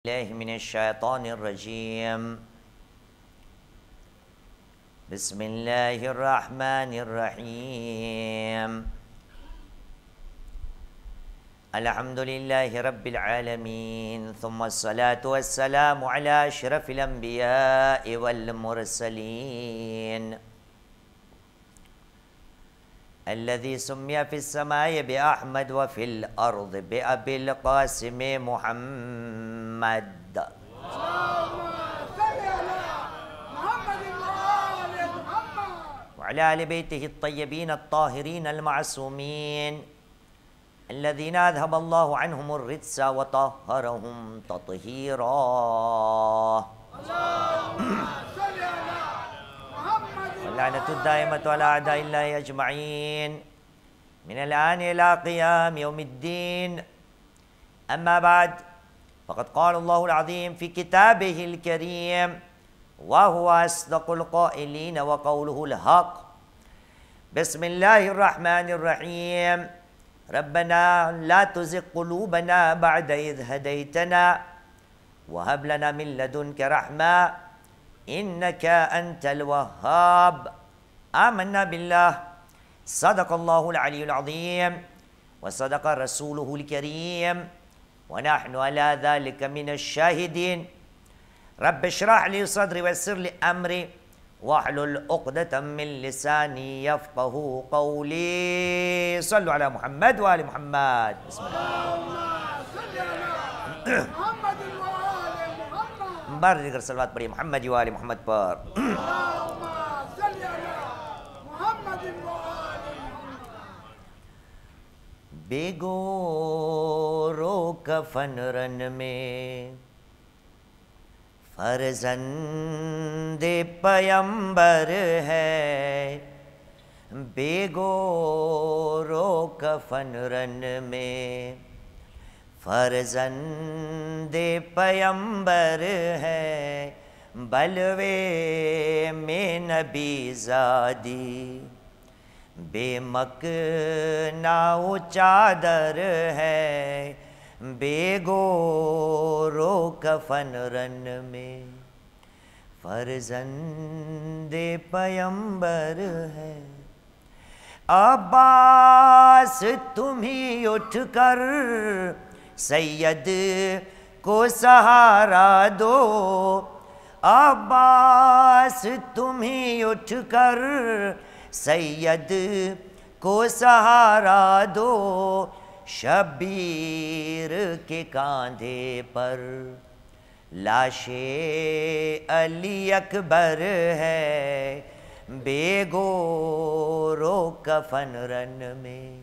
मिनश्शैतानिर्रजीम बिस्मिल्लाहिर्रहमानिर्रहीम अल्हम्दुलिल्लाहि रब्बिल आलमीन सुम्मस्सलातु वस्सलामु अला अशरफिल अंबिया'i वल मुरसलीन अल्लज़ी सुम्मिया फिस समाई बि अहमद व फिल अर्द बि अबिल क़ासिम मुहम्मद व अला आलि बैतिहि अत्तय्यबीन अत्ताहिरीन अल-मासूमीन अल्लज़ीना अज़हबल्लाहु अन्हुमुर रिज्स व तह्हरहुम तत्हीरा। लानतुद्दाइमतु अला अअदाइल्लाहि अजमईन मिनल आन इला क़ियाम यौमिद्दीन। अम्मा बाद फ़क़द क़ाल अल्लाहुल अज़ीम फ़ी किताबिहिल करीम व हुवा अस्दक़ुल क़ाइलीन व क़ौलुहुल हक़। बिस्मिल्लाहिर रहमानिर रहीम। रब्बना ला तुज़िग़ क़ुलूबना बअद इज़ हदैतना व हब लना मिन लदुनका रहमा इन्नका अंतल वह्हाब। आमन्ना बिल्लाह सदक़ल्लाहुल अलियुल अज़ीम व सदक़ रसूलुहुल करीम व नहनु अला ज़ालिका मिनश शाहिदीन। रब्बि इश्रह ली सदरी वयस्सिर ली अमरी वहलुल उक़दतम मिन लिसानी यफ़क़हू क़ौली। सल्लु अला मुहम्मद व आलि मुहम्मद। बार जिक्र सलवात पढ़िए मोहम्मद व आलि मोहम्मद पर। बेगोरो कफन रन में फर्जंदे पयंबर है। बेगोरो कफन रन में फर्जंदे पयंबर है। बलवे में नबी ज़ादी बेमकनाउ चादर है। बेगोरो कफन रन में फर्जंदे पयंबर है। अब्बास तुम्ही उठकर सैयद को सहारा दो। अब्बास तुम्ही उठकर सैयद को सहारा दो। शबीर के कांधे पर लाशे अली अकबर है। बेगोरो कफन रन में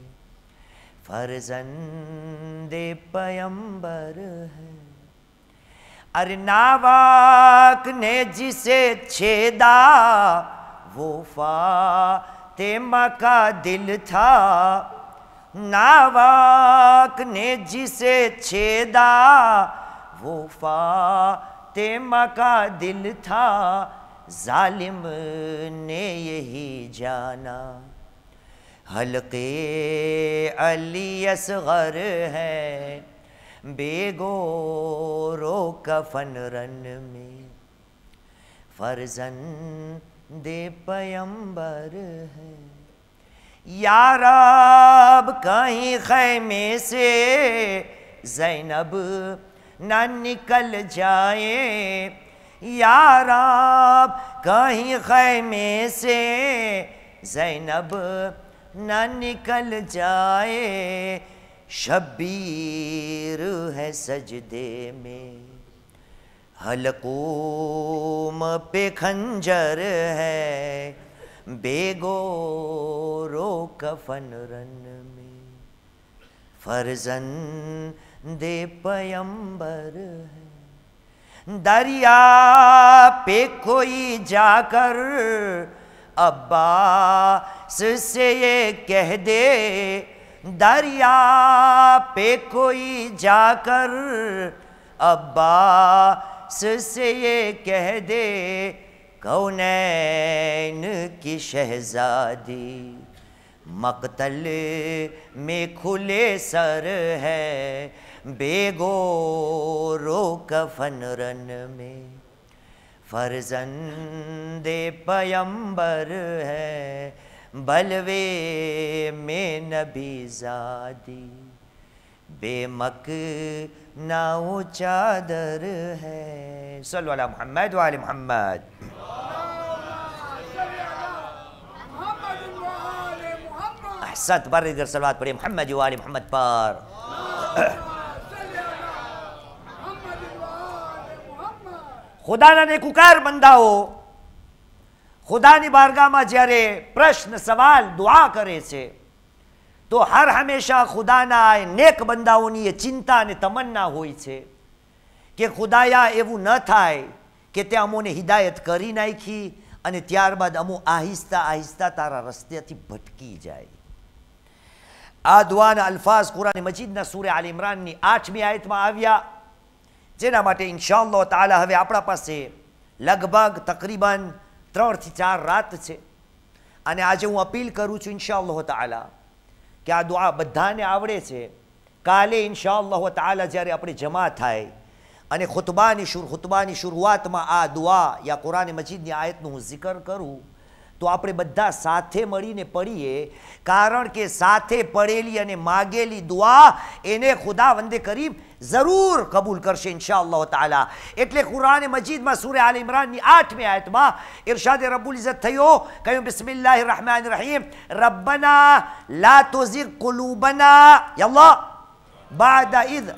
फर्जंदे पयंबर है। अरे नावाक ने जिसे छेदा वो फातिमा का दिल था। नावाक ने जिसे छेदा वो फातिमा का दिल था। जालिम ने यही जाना हल्के अली असगर है। बेगोरो कफन रन में फर्जंदे पयंबर है। या रब कहीं खैमे से ज़ैनब न निकल जाए। या रब कहीं खैमे से ज़ैनब न निकल जाए। शबीर है सजदे में हलकूम पे खंजर है। बेगोरो कफन रन में फर्जंदे पयंबर है। दरिया पे कोई जाकर अब्बास से ये कह दे। दरिया पे कोई जाकर अब्बास से ये कह दे। कौनैन की शहजादी मक़तल में खुले सर है। बेगो रो कफन रन में फर्जंदे पयंबर है बलवे में नबी ज़ादी बेमक नाउ चादर है सल्लल्लाहु अलैहि मुहम्मद व आले मुहम्मद अहसत बरगर सलवात पढ़िए मोहम्मद व आले मुहम्मद पर खुदाना नेकुकार बंदाओ खुदानी बारगाहમાં જ્યારે પ્રશ્ન સવાલ દુઆ કરે છે તો હર હંમેશા ખુદાના નેક બંદાઓની એ ચિંતા અને તમન્ના હોય છે કે ખુદાયા એવું ન થાય કે તે અમોને હિદાયત કરી નાખી અને ત્યારબાદ અમો આહિસ્તા આહિસ્તા તારા રસ્તેથી ભટકી જાય આ દુઆના અલ્ફાઝ કુરાન મજીદના સૂરા આલ ઇમરાનની 8મી આયતમાં આવ્યા જેના માટે ઇન્શાઅલ્લાહ તાઆલા હવે આપણા પાસે લગભગ તકરીબન 3 થી 4 રાત છે અને આજે હું અપીલ કરું છું ઇન્શાઅલ્લાહ તાઆલા કે આ દુઆ બધાને આવડે છે કાલે ઇન્શાઅલ્લાહ તાઆલા જ્યારે આપણે જમા થાય અને ખુતબાની શરૂઆતમાં આ દુઆ યા કુરાન મજીદની આયતનું હું zikr કરું તો આપણે બધા સાથે મળીને પડીએ કારણ કે સાથે પડેલી અને માગેલી દુઆ એને ખુદાવંદે કરીમ જરૂર કબૂલ કરશે ઇન્શાઅલ્લાહ તાઆલા એટલે કુરાન મજીદમાં સૂરા આલ ઇમરાનની 8મી આયતમાં ઇરશાદ રબ્બુલ ઇઝ્ઝત થયો કહ્યું બિસ્મિલ્લાહિર રહમાનિર રહીમ રબ્બના લા તુઝિગ કુલુબના યા અલ્લાહ બાદા ઇઝ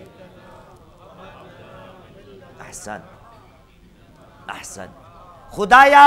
અહસન ખુદાયા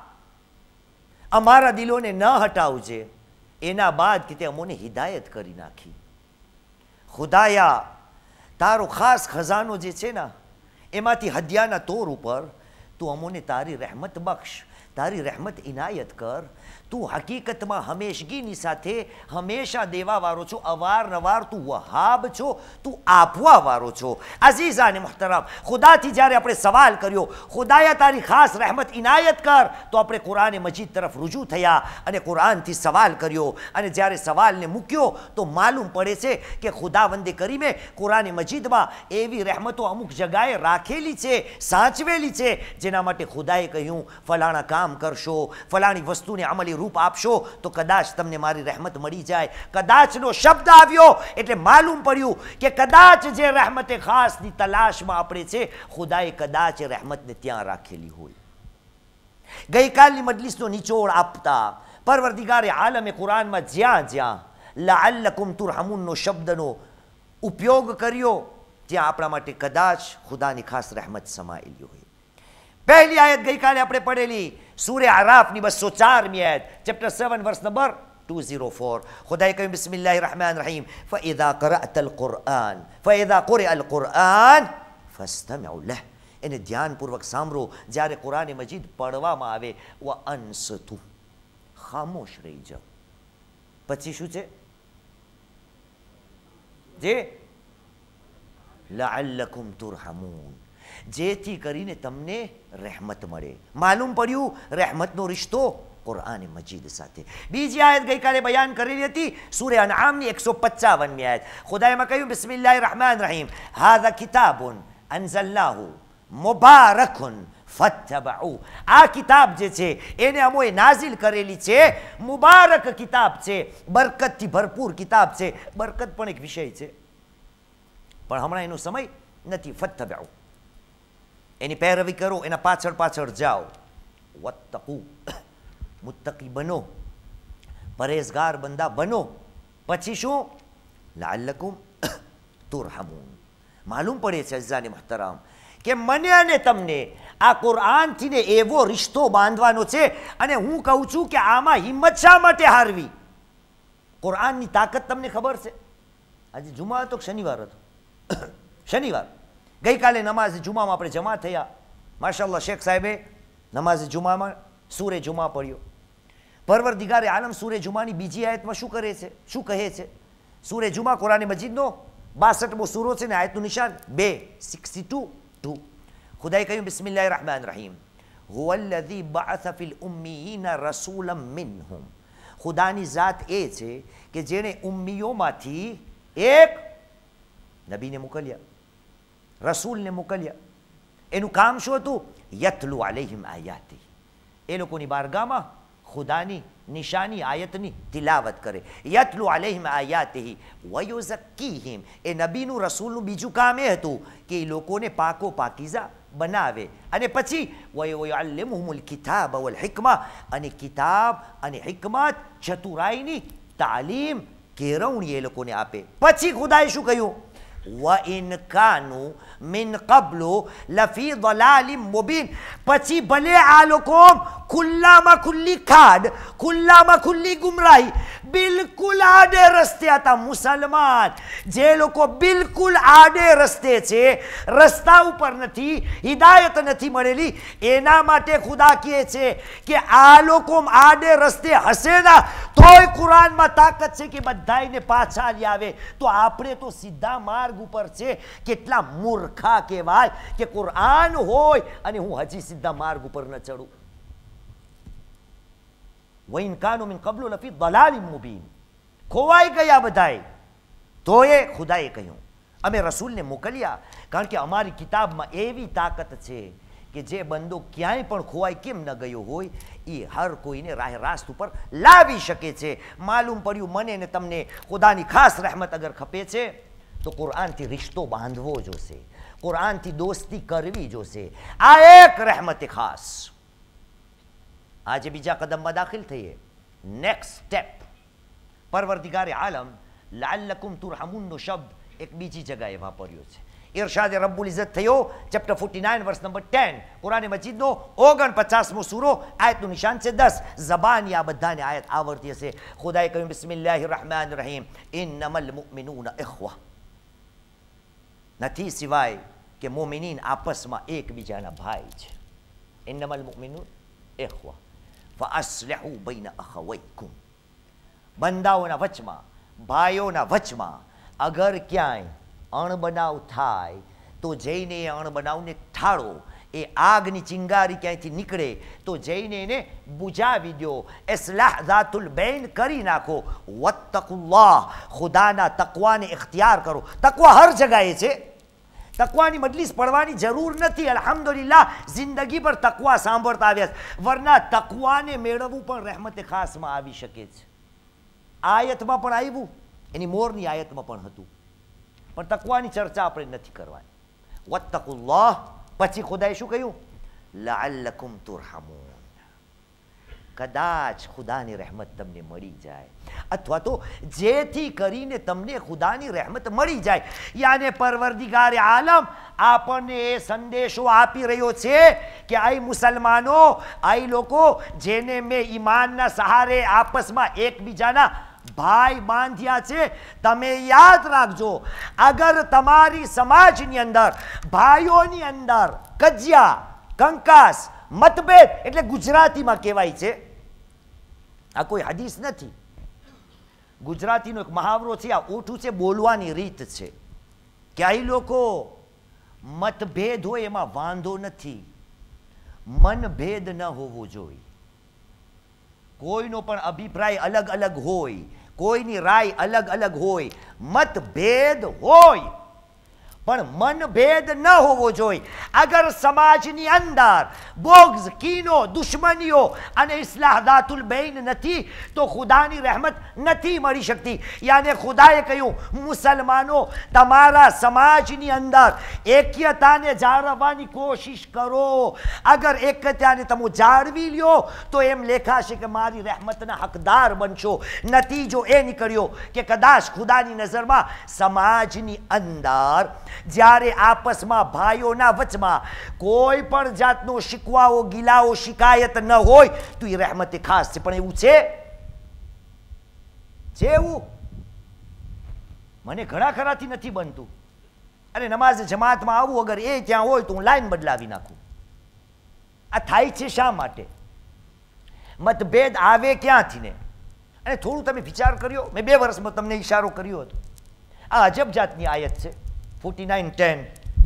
અમારા દિલોને ન હટાવજે એના બાદ કે તે અમોને હિદાયત કરી નાખી ખુદાયા તારો ખાસ ખજાનો જે છે ને એમાંથી હદિયાના તોર ઉપર તું અમોને તારી રહેમત બક્ષ તારી રહેમત ઇનાયત કર તું હકીકતમાં હંમેશગીની સાથે હંમેશા દેવાવાળો છો અવારનવાર તું વહાબ છો તું આપવાવાળો છો અઝીઝાને મુહતરમ ખુદાથી જ્યારે આપણે સવાલ કર્યો ખુદાયા તારી ખાસ રહેમત ઇનાયત કર તો આપણે કુરાન મજીદ તરફ રુજુ થયા અને કુરાનથી સવાલ કર્યો અને જ્યારે સવાલને મૂક્યો તો માલુમ પડે છે કે ખુદાવંદે કરીમે કુરાન મજીદમાં એવી રહેમતો અમુક જગાએ રાખેલી છે સાચવેલી છે જેના માટે ખુદાએ કહ્યું ફલાણા કામ કરશો ફલાણી વસ્તુને અમલી રૂપ આપશો તો કદાચ તમને મારી રહેમત મળી જાય કદાચનો શબ્દ આવ્યો એટલે માલુમ પડ્યું કે કદાચ જે રહેમતે ખાસની તલાશમાં આપણે છે ખુદાએ કદાચ રહેમતને ત્યાં રાખેલી હોય ગઈકાલની મજલિસનો નિચોડ આપતા પરવરદિગારે આલમે કુરાનમાં જ્યાં જ્યાં લઅલ્લકુમ તુરહમૂનનો શબ્દનો ઉપયોગ કર્યો ત્યાં આપણા માટે કદાચ ખુદાની ખાસ રહેમત સમાયેલી હોય पहली आयत गई काले अपने पढ़ेली सूर्य आराफ नी 204મી आयत चैप्टर 7 वर्स नंबर 204 खुदाई कहीं बिस्मिल्लाहिर्रहमानिर्रहीम फइज़ा क़रअतल क़ुरआन फस्तमिउ लह એને ધ્યાનપૂર્વક સાંભળો જ્યારે કુરાન મજીદ પઢવામાં આવે વ અનસતુ ખામોશ રહી જાઓ પછી શું છે જે લઅલ્લકુમ તુરહમૂન જેથી કરીને તમને રહેમત મળે માલુમ પડ્યું રહેમતનો રિશ્તો કુરાન મજીદ સાથે બીજી આયત ગઈકાલે બયાન કરેલી હતી સૂરા અનઆમની 155મી આયત ખુદાએ કહ્યું બિસ્મિલ્લાહિર રહમાનિર રહીમ હાઝા કિતાબુન અનઝલનાહુ મુબારકુન ફત્તબઉ આ કિતાબ જે છે એને અમોએ નાઝિલ કરેલી છે મુબારક કિતાબ છે બરકતથી ભરપૂર કિતાબ છે બરકત પણ એક વિષય છે પણ હમણાં એનો સમય નથી ફત્તબઉ એની पैरवी करो एना पाछड़ पाछड़ जाओ वत्तकू मुत्तकी बनो परहेजगार बंदा बनो पछी शू लअल्लकुम तुरहमून मालूम पड़े छे अज़ीज़ाने मुहतरम के मने अने तमने आ कुरान थी ने एवो रिश्तो बांधवानो छे अने हूँ कहूँ छूं के आमा हिम्मत शा माटे हारवी कुरान नी ताकत तमने खबर छे आज जुमा तो शनिवार हतो शनिवार गई काले नमाज जुमा में अपने जमा थया माशाअल्लाह शेख साहेबे नमाज जुमा में सूरे जुमा पढ़्यो परवरदिगारे आलम सूरे जुमा नी बीजी आयत में शू करे छे शू कहे छे सूरे जुमा कुरान मजीद नो 62मो सूरो छे ने आयतनु निशान 262 खुदाए कह्युं बिस्मिल्लाहिर रहमानिर रहीम हुवल्लज़ी बअस फिल उम्मीयीन रसूलन मिनहुम खुदानी जात ए छे के जेने उम्मीयोमांथी एक નબીને મોકલ્યા, રસૂલને મોકલ્યા. એનું કામ શું હતું? યતલુ અલૈહિમ આયાતી, એ લોકોની બારગામાં ખુદાની નિશાની આયતની તિલાવત કરે. યતલુ અલૈહિમ આયાતિહી વયુઝક્કીહિમ, એ નબીનું રસૂલનું બીજું કામ એ હતું કે એ લોકોને પાકો પાકીઝા બનાવે, અને પછી વયુઅલ્લિમુહુમુલ કિતાબ વલ હિકમા, અને કિતાબ અને હિકમત ચતુરાઈની તાલીમ કેળવણી એ લોકોને આપે. પછી ખુદાએ શું કહ્યું? وَإِنْ كَانُوا مِنْ قَبْلُ لَفِي ضَلَالٍ مُبِينٍ. પછી ભલે આ લોકો ખુલ્લામાં ખુલ્લી ખાડ, ખુલ્લામાં ખુલ્લી ગુમરાહી, બિલકુલ આડે રસ્તે હતા. મુસલમાન જે લોકો બિલકુલ આડે રસ્તે છે, રસ્તા ઉપર નથી, હિદાયત નથી મળેલી, એના માટે ખુદા કહે છે કે આ લોકો આડે રસ્તે હશે ના તોય કુરાનમાં તાકાત છે કે બધાને પાછા લઈ આવે. તો આપણે તો સીધા માર્ગ ઉપર છે. કેટલા મૂર્ખા કહેવાય કે કુરાન હોય અને હું હજી સીધા માર્ગ ઉપર ન ચડું. વઇન કાનુ મિન કબલુ લફી દલાલિન મુબીન, ખોવાઈ ગયા બધાય. તોય ખુદાએ કહ્યું અમે રસૂલને મોકલ્યા, કારણ કે અમારી કિતાબમાં એવી તાકાત છે કે જે બંદો ક્યાંય પણ ખોવાઈ કેમ ન ગયો હોય એ હર કોઈને રાહ રાસ્ત ઉપર લાવી શકે છે. માલુમ પડ્યું મને ને તમને ખુદાની ખાસ રહેમત અગર ખપે છે તો કુરાનથી રિશ્તો બાંધવો જોશે, કુરાનથી દોસ્તી કરવી જોશે. આ એક રહેમત ખાસ. આજે બીજા કદમમાં દાખલ થઈએ. નેક્સ્ટ સ્ટેપ, પરવરદિગારે આલમ લઅલ્લકુમ તુરહમુનનો શબ્દ એક બીજી જગાએ વાપર્યો છે. ઇરશાદ રબ્બુલ ઇઝ્ઝત થયો, ચેપ્ટર 49 વર્સ નંબર 10, કુરાન મજીદનો 49મો સૂરો, આયતનું નિશાન છે 10. ઝબાની આ બધાને આયત આવડતી હશે. ખુદાએ કહ્યું બિસ્મિલ્લાહિર રહેમાનિર રહીમ, ઇન્નમલ મુઅમિનૂના ઇખ્વા, નથી સિવાય કે મોમિનીન આપસમાં એકબીજાના ભાઈ છે. ઇન્નમલ મુઅમિનૂન ઇખ્વા ફઅસ્લિહુ બૈન અખવૈકુમ, બંદાઓના વચમાં, ભાઈઓના વચમાં અગર ક્યાંય અણબનાવ થાય તો જઈને એ અણબનાવને ઠાળો. એ આગની ચિંગારી ક્યાંયથી નીકળે તો જઈને એને બુજાવી દો. ઇસ્લાહ ઝાતુલ બૈન કરી નાખો. વત્તકુલ્લાહ, ખુદાના તકવાને ઇખ્તિયાર કરો. તકવા હર જગાએ છે, તકવાની મજલિસ પડવાની જરૂર નથી. અલ્હમ્દુલિલ્લાહ જિંદગી પર તકવા સાંભળતા આવ્યા છે, વરના તકવાને મેળવવું પણ રહેમતે ખાસમાં આવી શકે છે. આયતમાં પણ આવ્યું, એની મોરની આયતમાં પણ હતું, પણ તકવાની ચર્ચા આપણે નથી કરવાની. વત્તકુલ્લાહ પછી ખુદાએ શું કહ્યું? લઅલ્લકુમ તુરહમૂન, કદાચ ખુદાની રહેમત તમને મળી જાય, અથવા તો જેથી કરીને તમને ખુદાની રહેમત મળી જાય. યાને પરવરદિગારે આલમ આપણને એ સંદેશો આપી રહ્યો છે કે આઈ મુસલમાનો, આઈ લોકો જેને મેં ઈમાનના સહારે આપસમાં એકબીજાના ભાઈ બાંધ્યા છે, તમે યાદ રાખજો, અગર તમારી સમાજની અંદર, ભાઈઓની અંદર કજિયા, કંકાસ, મતભેદ, એટલે ગુજરાતીમાં કહેવાય છે, આ કોઈ હદીસ નથી, ગુજરાતીનો એક મહાવરો છે, આ ઓઠું છે, બોલવાની રીત છે કે આ લોકો મતભેદ હોય એમાં વાંધો નથી, મનભેદ ન હોવો જોઈએ. કોઈનો પણ અભિપ્રાય અલગ અલગ હોય, કોઈની રાય અલગ અલગ હોય, મતભેદ હોય પણ મનભેદ ન હોવો જોઈએ. અગર સમાજની અંદર બોગ્ઝ, કીનો, દુશ્મનીઓ અને ઇસ્લાહ દાતુલ બૈન નથી તો ખુદાની રહેમત નથી મળી શકતી. યાને ખુદાએ કહ્યું મુસલમાનો, તમારા સમાજની અંદર એક્યતાને જાળવવાની કોશિશ કરો. અગર એક્યતાને તમે જાળવી લ્યો તો એમ લેખાશે કે મારી રહેમતના હકદાર બનશો. નતીજો એ નીકળ્યો કે કદાચ ખુદાની નજરમાં સમાજની અંદર જ્યારે આપસમાં ભાઈઓના વચમાં કોઈ પણ જાતનો શિકવાઓ, ગિલાઓ, શિકાયત ન હોય તો એ રહેમતે ખાસ છે. પણ એવું છે? એવું મને ઘણા ખરાથી નથી બનતું. અને નમાઝ જમાતમાં આવું, અગર એ ત્યાં હોય તો હું લાઈન બદલાવી નાખું. આ થાય છે શા માટે? મતભેદ આવે ક્યાંથી ને? અને થોડું તમે વિચાર કર્યો? મેં 2 વર્ષમાં તમને ઈશારો કર્યો હતો. આ અજબ જાતની આયત છે 49:10.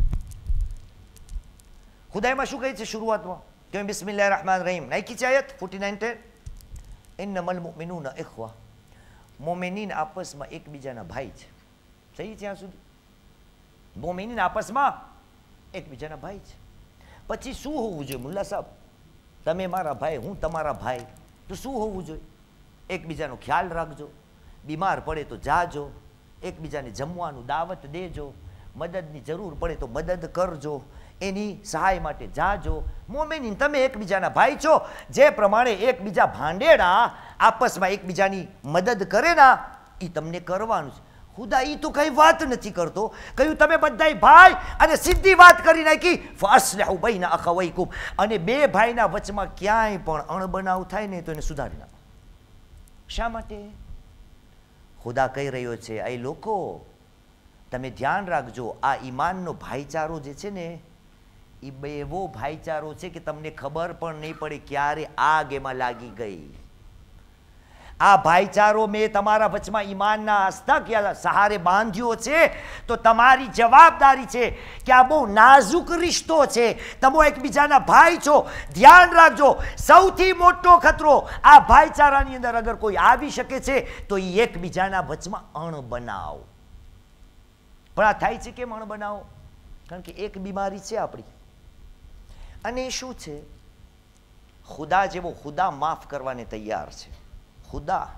ખુદાઈમાં શું કહે છે શરૂઆતમાં? કે બિસ્મિલ્લાહિર રહેમાનિર રહીમ. નાખી છે આયત 49:10, ઇન્નમલ મુઅમિનૂના ઇખ્વા, મોમિનીન આપસમાં એકબીજાના ભાઈ છે. સહી ત્યાં સુધી? મોમિન આપસમાં એકબીજાના ભાઈ છે. પછી શું હોવું જોઈએ મુલ્લા સાહેબ? તમે મારા ભાઈ, હું તમારા ભાઈ, તો શું હોવું જોઈએ? એકબીજાનો ખ્યાલ રાખજો, બીમાર પડે તો જાજો, એકબીજાને જમવાનું દાવત દેજો, મદદની જરૂર પડે તો મદદ કરજો, એની સહાય માટે જાજો. મોમિન તમે એકબીજાના ભાઈ છો. જે પ્રમાણે એકબીજા ભાંડેડા આપસમાં એકબીજાની મદદ કરે ના, એ તમને કરવાનું છે. ખુદા એ તો કઈ વાત નથી કરતો. કહ્યું તમે બધા ભાઈ, અને સીધી વાત કરી નાખી, ફઅસ્લિહુ બૈના અખવૈકુમ, અને બે ભાઈના વચમાં ક્યાંય પણ અણબનાવ થાય ને તો એને સુધારી નાખો. શા માટે? ખુદા કહી રહ્યો છે, એ લોકો તમે ધ્યાન રાખજો, આ ઈમાનનો ભાઈચારો જે છે ને, એ એવો ભાઈચારો છે કે તમને ખબર પણ નહીં પડે ક્યારે આગ એમાં લાગી ગઈ. આ ભાઈચારો મેં તમારા વચમાં ઈમાનના હસ્તક યા સહારે બાંધ્યો છે, તો તમારી જવાબદારી છે કે આ બહુ નાજુક રિશ્તો છે, તમે એકબીજાના ભાઈ છો. ધ્યાન રાખજો, સૌથી મોટો ખતરો આ ભાઈચારાની અંદર અગર કોઈ આવી શકે છે તો એ એકબીજાના વચમાં અણબનાવ. પણ આ થાય છે કેમ અણબનાવ? કારણ કે એક બીમારી છે આપણી, અને શું છે? ખુદા જેવો ખુદા માફ કરવાને તૈયાર છે, ખુદા,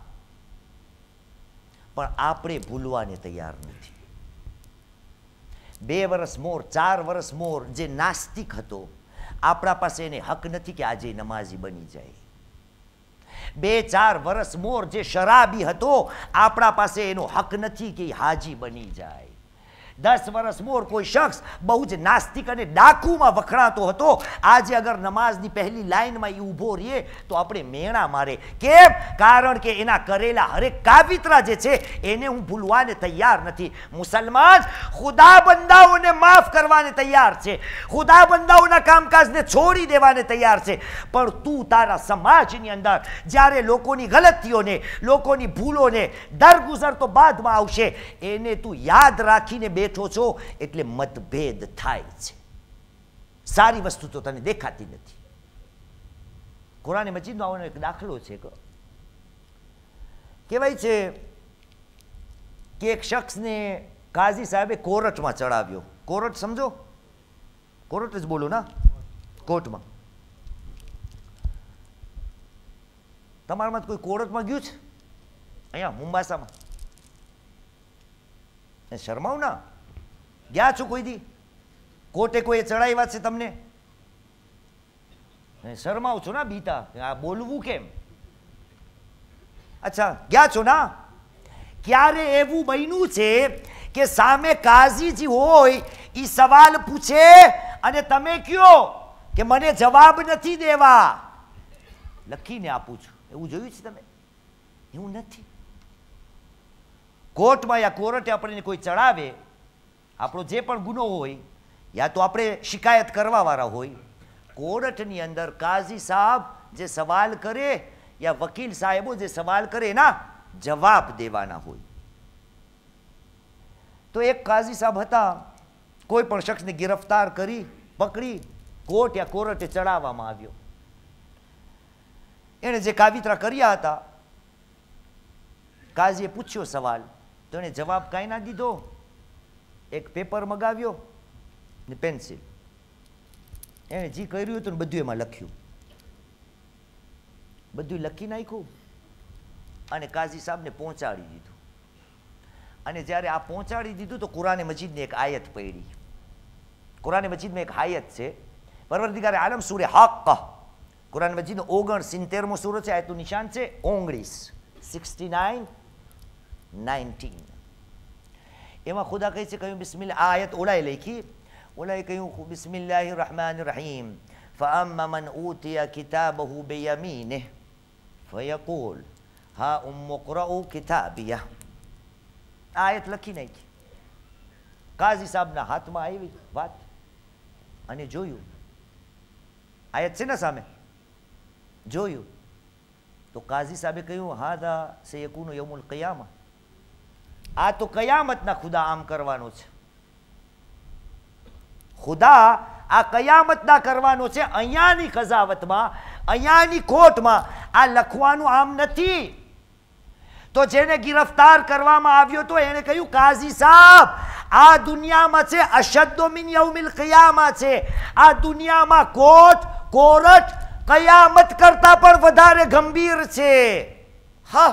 પણ આપણે ભૂલવાને તૈયાર નથી. 2 વર્ષ મોર, 4 વર્ષ મોર જે નાસ્તિક હતો, આપણા પાસે એને હક નથી કે આજે નમાઝી બની જાય. 2-4 વર્ષ મોર જે શરાબી હતો, આપણા પાસે એનો હક નથી કે હાજી બની જાય. 10 વર્ષ મોર કોઈ શખ્સ બહુ જ નાસ્તિક અને ડાકુમાં વખણાતો હતો, આજે અગર નમાઝની પહેલી લાઈનમાં એ ઊભો રહીએ તો આપણે મેણા મારે. કેમ? કારણ કે એના કરેલા હરેક કાવિત્રા જે છે એને હું ભૂલવાને તૈયાર નથી. મુસલમાન ખુદા બંદાઓને માફ કરવાને તૈયાર છે, ખુદા બંદાઓના કામકાજને છોડી દેવાને તૈયાર છે, પણ તું તારા સમાજની અંદર જ્યારે લોકોની ગલતીઓને, લોકોની ભૂલોને દરગુજર તો બાદમાં આવશે, એને તું યાદ રાખીને બેઠો છો, એટલે મતભેદ થાય છે. સારી વસ્તુ તો તને દેખાતી નથી. કુરાન મજીદનો આવવાનો એક દાખલો છે. કહેવાય છે કે એક શખ્સને કાઝી સાહેબે કોર્ટમાં ચડાવ્યો. કોર્ટ સમજો? કોર્ટ જ બોલો ના, કોર્ટમાં. તમારામાં કોઈ કોર્ટમાં ગયું છે? અહીંયા મુંબાસામાં? શરમાવ ના. ગયા છો કોઈ દી કોર્ટે? કોઈ ચડાવ્યા છે તમને? શરમાવ છો ના, બીતા આ બોલવું કેમ? અચ્છા, ગયા છો ના. ક્યારે એવું બન્યું છે કે સામે કાઝીજી હોય, એ સવાલ પૂછે અને તમે કયો કે મને જવાબ નથી દેવા, લખીને આપું છું? એવું જોયું છે તમે? એવું નથી. કોર્ટમાં યા કોર્ટે આપણને કોઈ ચડાવે, આપણો જે પણ ગુનો હોય, યા તો આપણે શિકાયત કરવાવાળા હોય, કોર્ટની અંદર કાઝી સાહેબ જે સવાલ કરે યા વકીલ સાહેબો જે સવાલ કરે એના જવાબ દેવાના હોય. તો એક કાઝી સાહેબ હતા, કોઈ પણ શખ્સને ગિરફ્તાર કરી પકડી કોર્ટ યા કોર્ટે ચડાવવામાં આવ્યો. એણે જે કાવિત્રા કર્યા હતા, કાઝીએ પૂછ્યો સવાલ, તો એને જવાબ કાંઈ ના દીધો. એક પેપર મગાવ્યો ને પેન્સિલ, એણે જે કર્યું હતું ને બધું એમાં લખ્યું, બધું લખી નાખ્યું અને કાઝી સાહેબને પહોંચાડી દીધું. અને જ્યારે આ પહોંચાડી દીધું તો કુરાન મજીદની એક આયત પડી. કુરાન મજીદમાં એક આયત છે, પરવરદિગાર આલમ સૂરે હક, કુરાન મજીદનો 69મો સૂરો છે, આયતનું નિશાન છે 19, 69, 19. એમાં ખુદા કહે છે, કહ્યું બિસ્મિલ્લાહ. આ આયત ઓલાએ લખી, ઓલાએ કહ્યું બિસ્મિલ્લાહિર રહમાનિર રહીમ, ફઅમ્મા મન ઊતિયા કિતાબહુ બિયમીનિહ ફયકૂલ હા ઉમ્મુકરાઉ કિતાબિયા. આ આયત લખી નાખી. કાઝી સાહેબના હાથમાં આવી વાત અને જોયું, આયત છે ને સામે, જોયું તો કાઝી સાહેબે કહ્યું હાદા સયકૂનુ યૌમુલ કિયામah, આ તો કયામતના ખુદા આમ કરવાનો છે. ખુદા આ કયામતના કરવાનો છે. અહીંયાની કઝાવતમાં, અહીંયાની કોર્ટમાં આ લખવાનું આમ નથી. તો જેને ગિરફ્તાર કરવામાં આવ્યો તો એણે કહ્યું કાઝી સાહેબ આ દુનિયામાં છે અશદ્દુ મિન યૌમિલ કિયામા છે. આ દુનિયામાં કોરટ કયામત કરતા પણ વધારે ગંભીર છે. હા,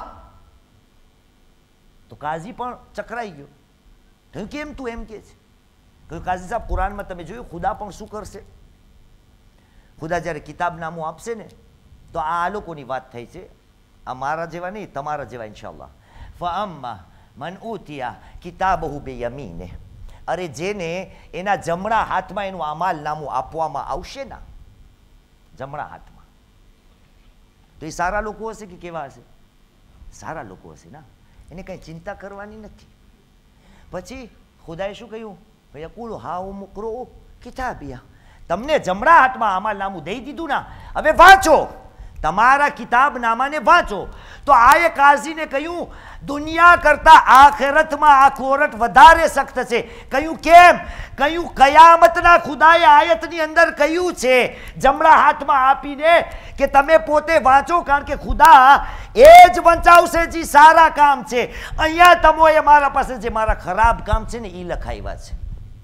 તો કાઝી પણ ચકરાઈ ગયો. તો કેમ તું એમ કે છે? કહ્યું કાઝી સાહેબ, કુરાનમાં તમે જોયું ખુદા પણ શું કરશે? ખુદા જ્યારે કિતાબનામું આપશે ને તો આ લોકોની વાત થઈ છે, આ મારા જેવા નહીં, તમારા જેવા ઇન્શાઅલ્લાહ. ફઅમ્મા મન ઉતિયા કિતાબહુ બિયમીને, અરે જેને એના જમણા હાથમાં એનું અમાલનામું આપવામાં આવશે ને, જમણા હાથમાં, તો એ સારા લોકો હશે કે કેવા હશે? સારા લોકો હશે ને, એને કંઈ ચિંતા કરવાની નથી. પછી ખુદાએ શું કહ્યું? યકૂલુ હા મુકરો કિતાબિયા, તમને જમણા હાથમાં અમાલનામું દઈ દીધું ના, હવે વાંચો, તમારા કિતાબનામાને વાંચો. તો આ એ કાઝીને કહ્યું દુનિયા કરતા આખિરતમાં આ કોરટ વધારે સખ્ત છે. કહ્યું કેમ? કહ્યું કયામતના ખુદાએ આયતની અંદર કહ્યું છે જમણા હાથમાં આપીને કે તમે પોતે વાંચો, કારણ કે ખુદા એ જ વંચાવશે જે સારા કામ છે. અહીંયા તમોએ મારા પાસે જે મારા ખરાબ કામ છે ને એ લખાવ્યા છે.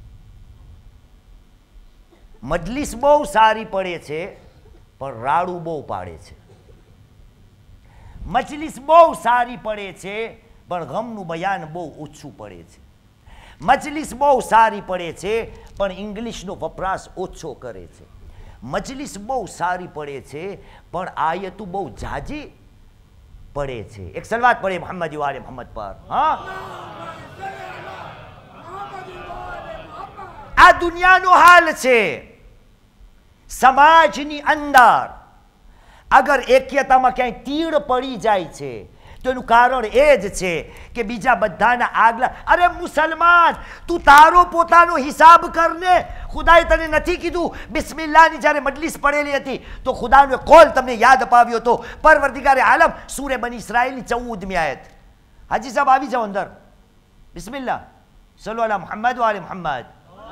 મજલિસ બહુ સારી પડે છે પણ રાડું બહુ પાડે છે. મજલિસ બહુ સારી પડે છે પણ ગમનું બયાન બહુ ઓછું પડે છે. મજલિસ બહુ સારી પડે છે પણ ઇંગ્લિશનો વપરાશ ઓછો કરે છે. મજલિસ બહુ સારી પડે છે પણ આયતું બહુ ઝાઝી પડે છે. એક સલવાત પડે મોહમ્મદ વાલે મોહમ્મદ પર. હા, આ દુનિયાનો હાલ છે. સમાજની અંદર અગર એક્યતામાં ક્યાંય તીડ પડી જાય છે તો એનું કારણ એ જ છે કે બીજા બધાના આગલા, અરે મુસલમાન તું તારો પોતાનો હિસાબ કરને. ખુદાએ તને નથી કીધું બિસ્મિલ્લાહની જ્યારે મજલિસ પડેલી હતી તો ખુદાનો કોલ તમને યાદ અપાવ્યો હતો, પરવરદિગારે આલમ, સૂરે બની ઇસ્રાઈલની 14મી આયત. હાજી સાહેબ આવી જાઓ અંદર. બિસ્મિલ્લાહ, સલ્લુ અલા મુહમ્મદ વ આલે મુહમ્મદ.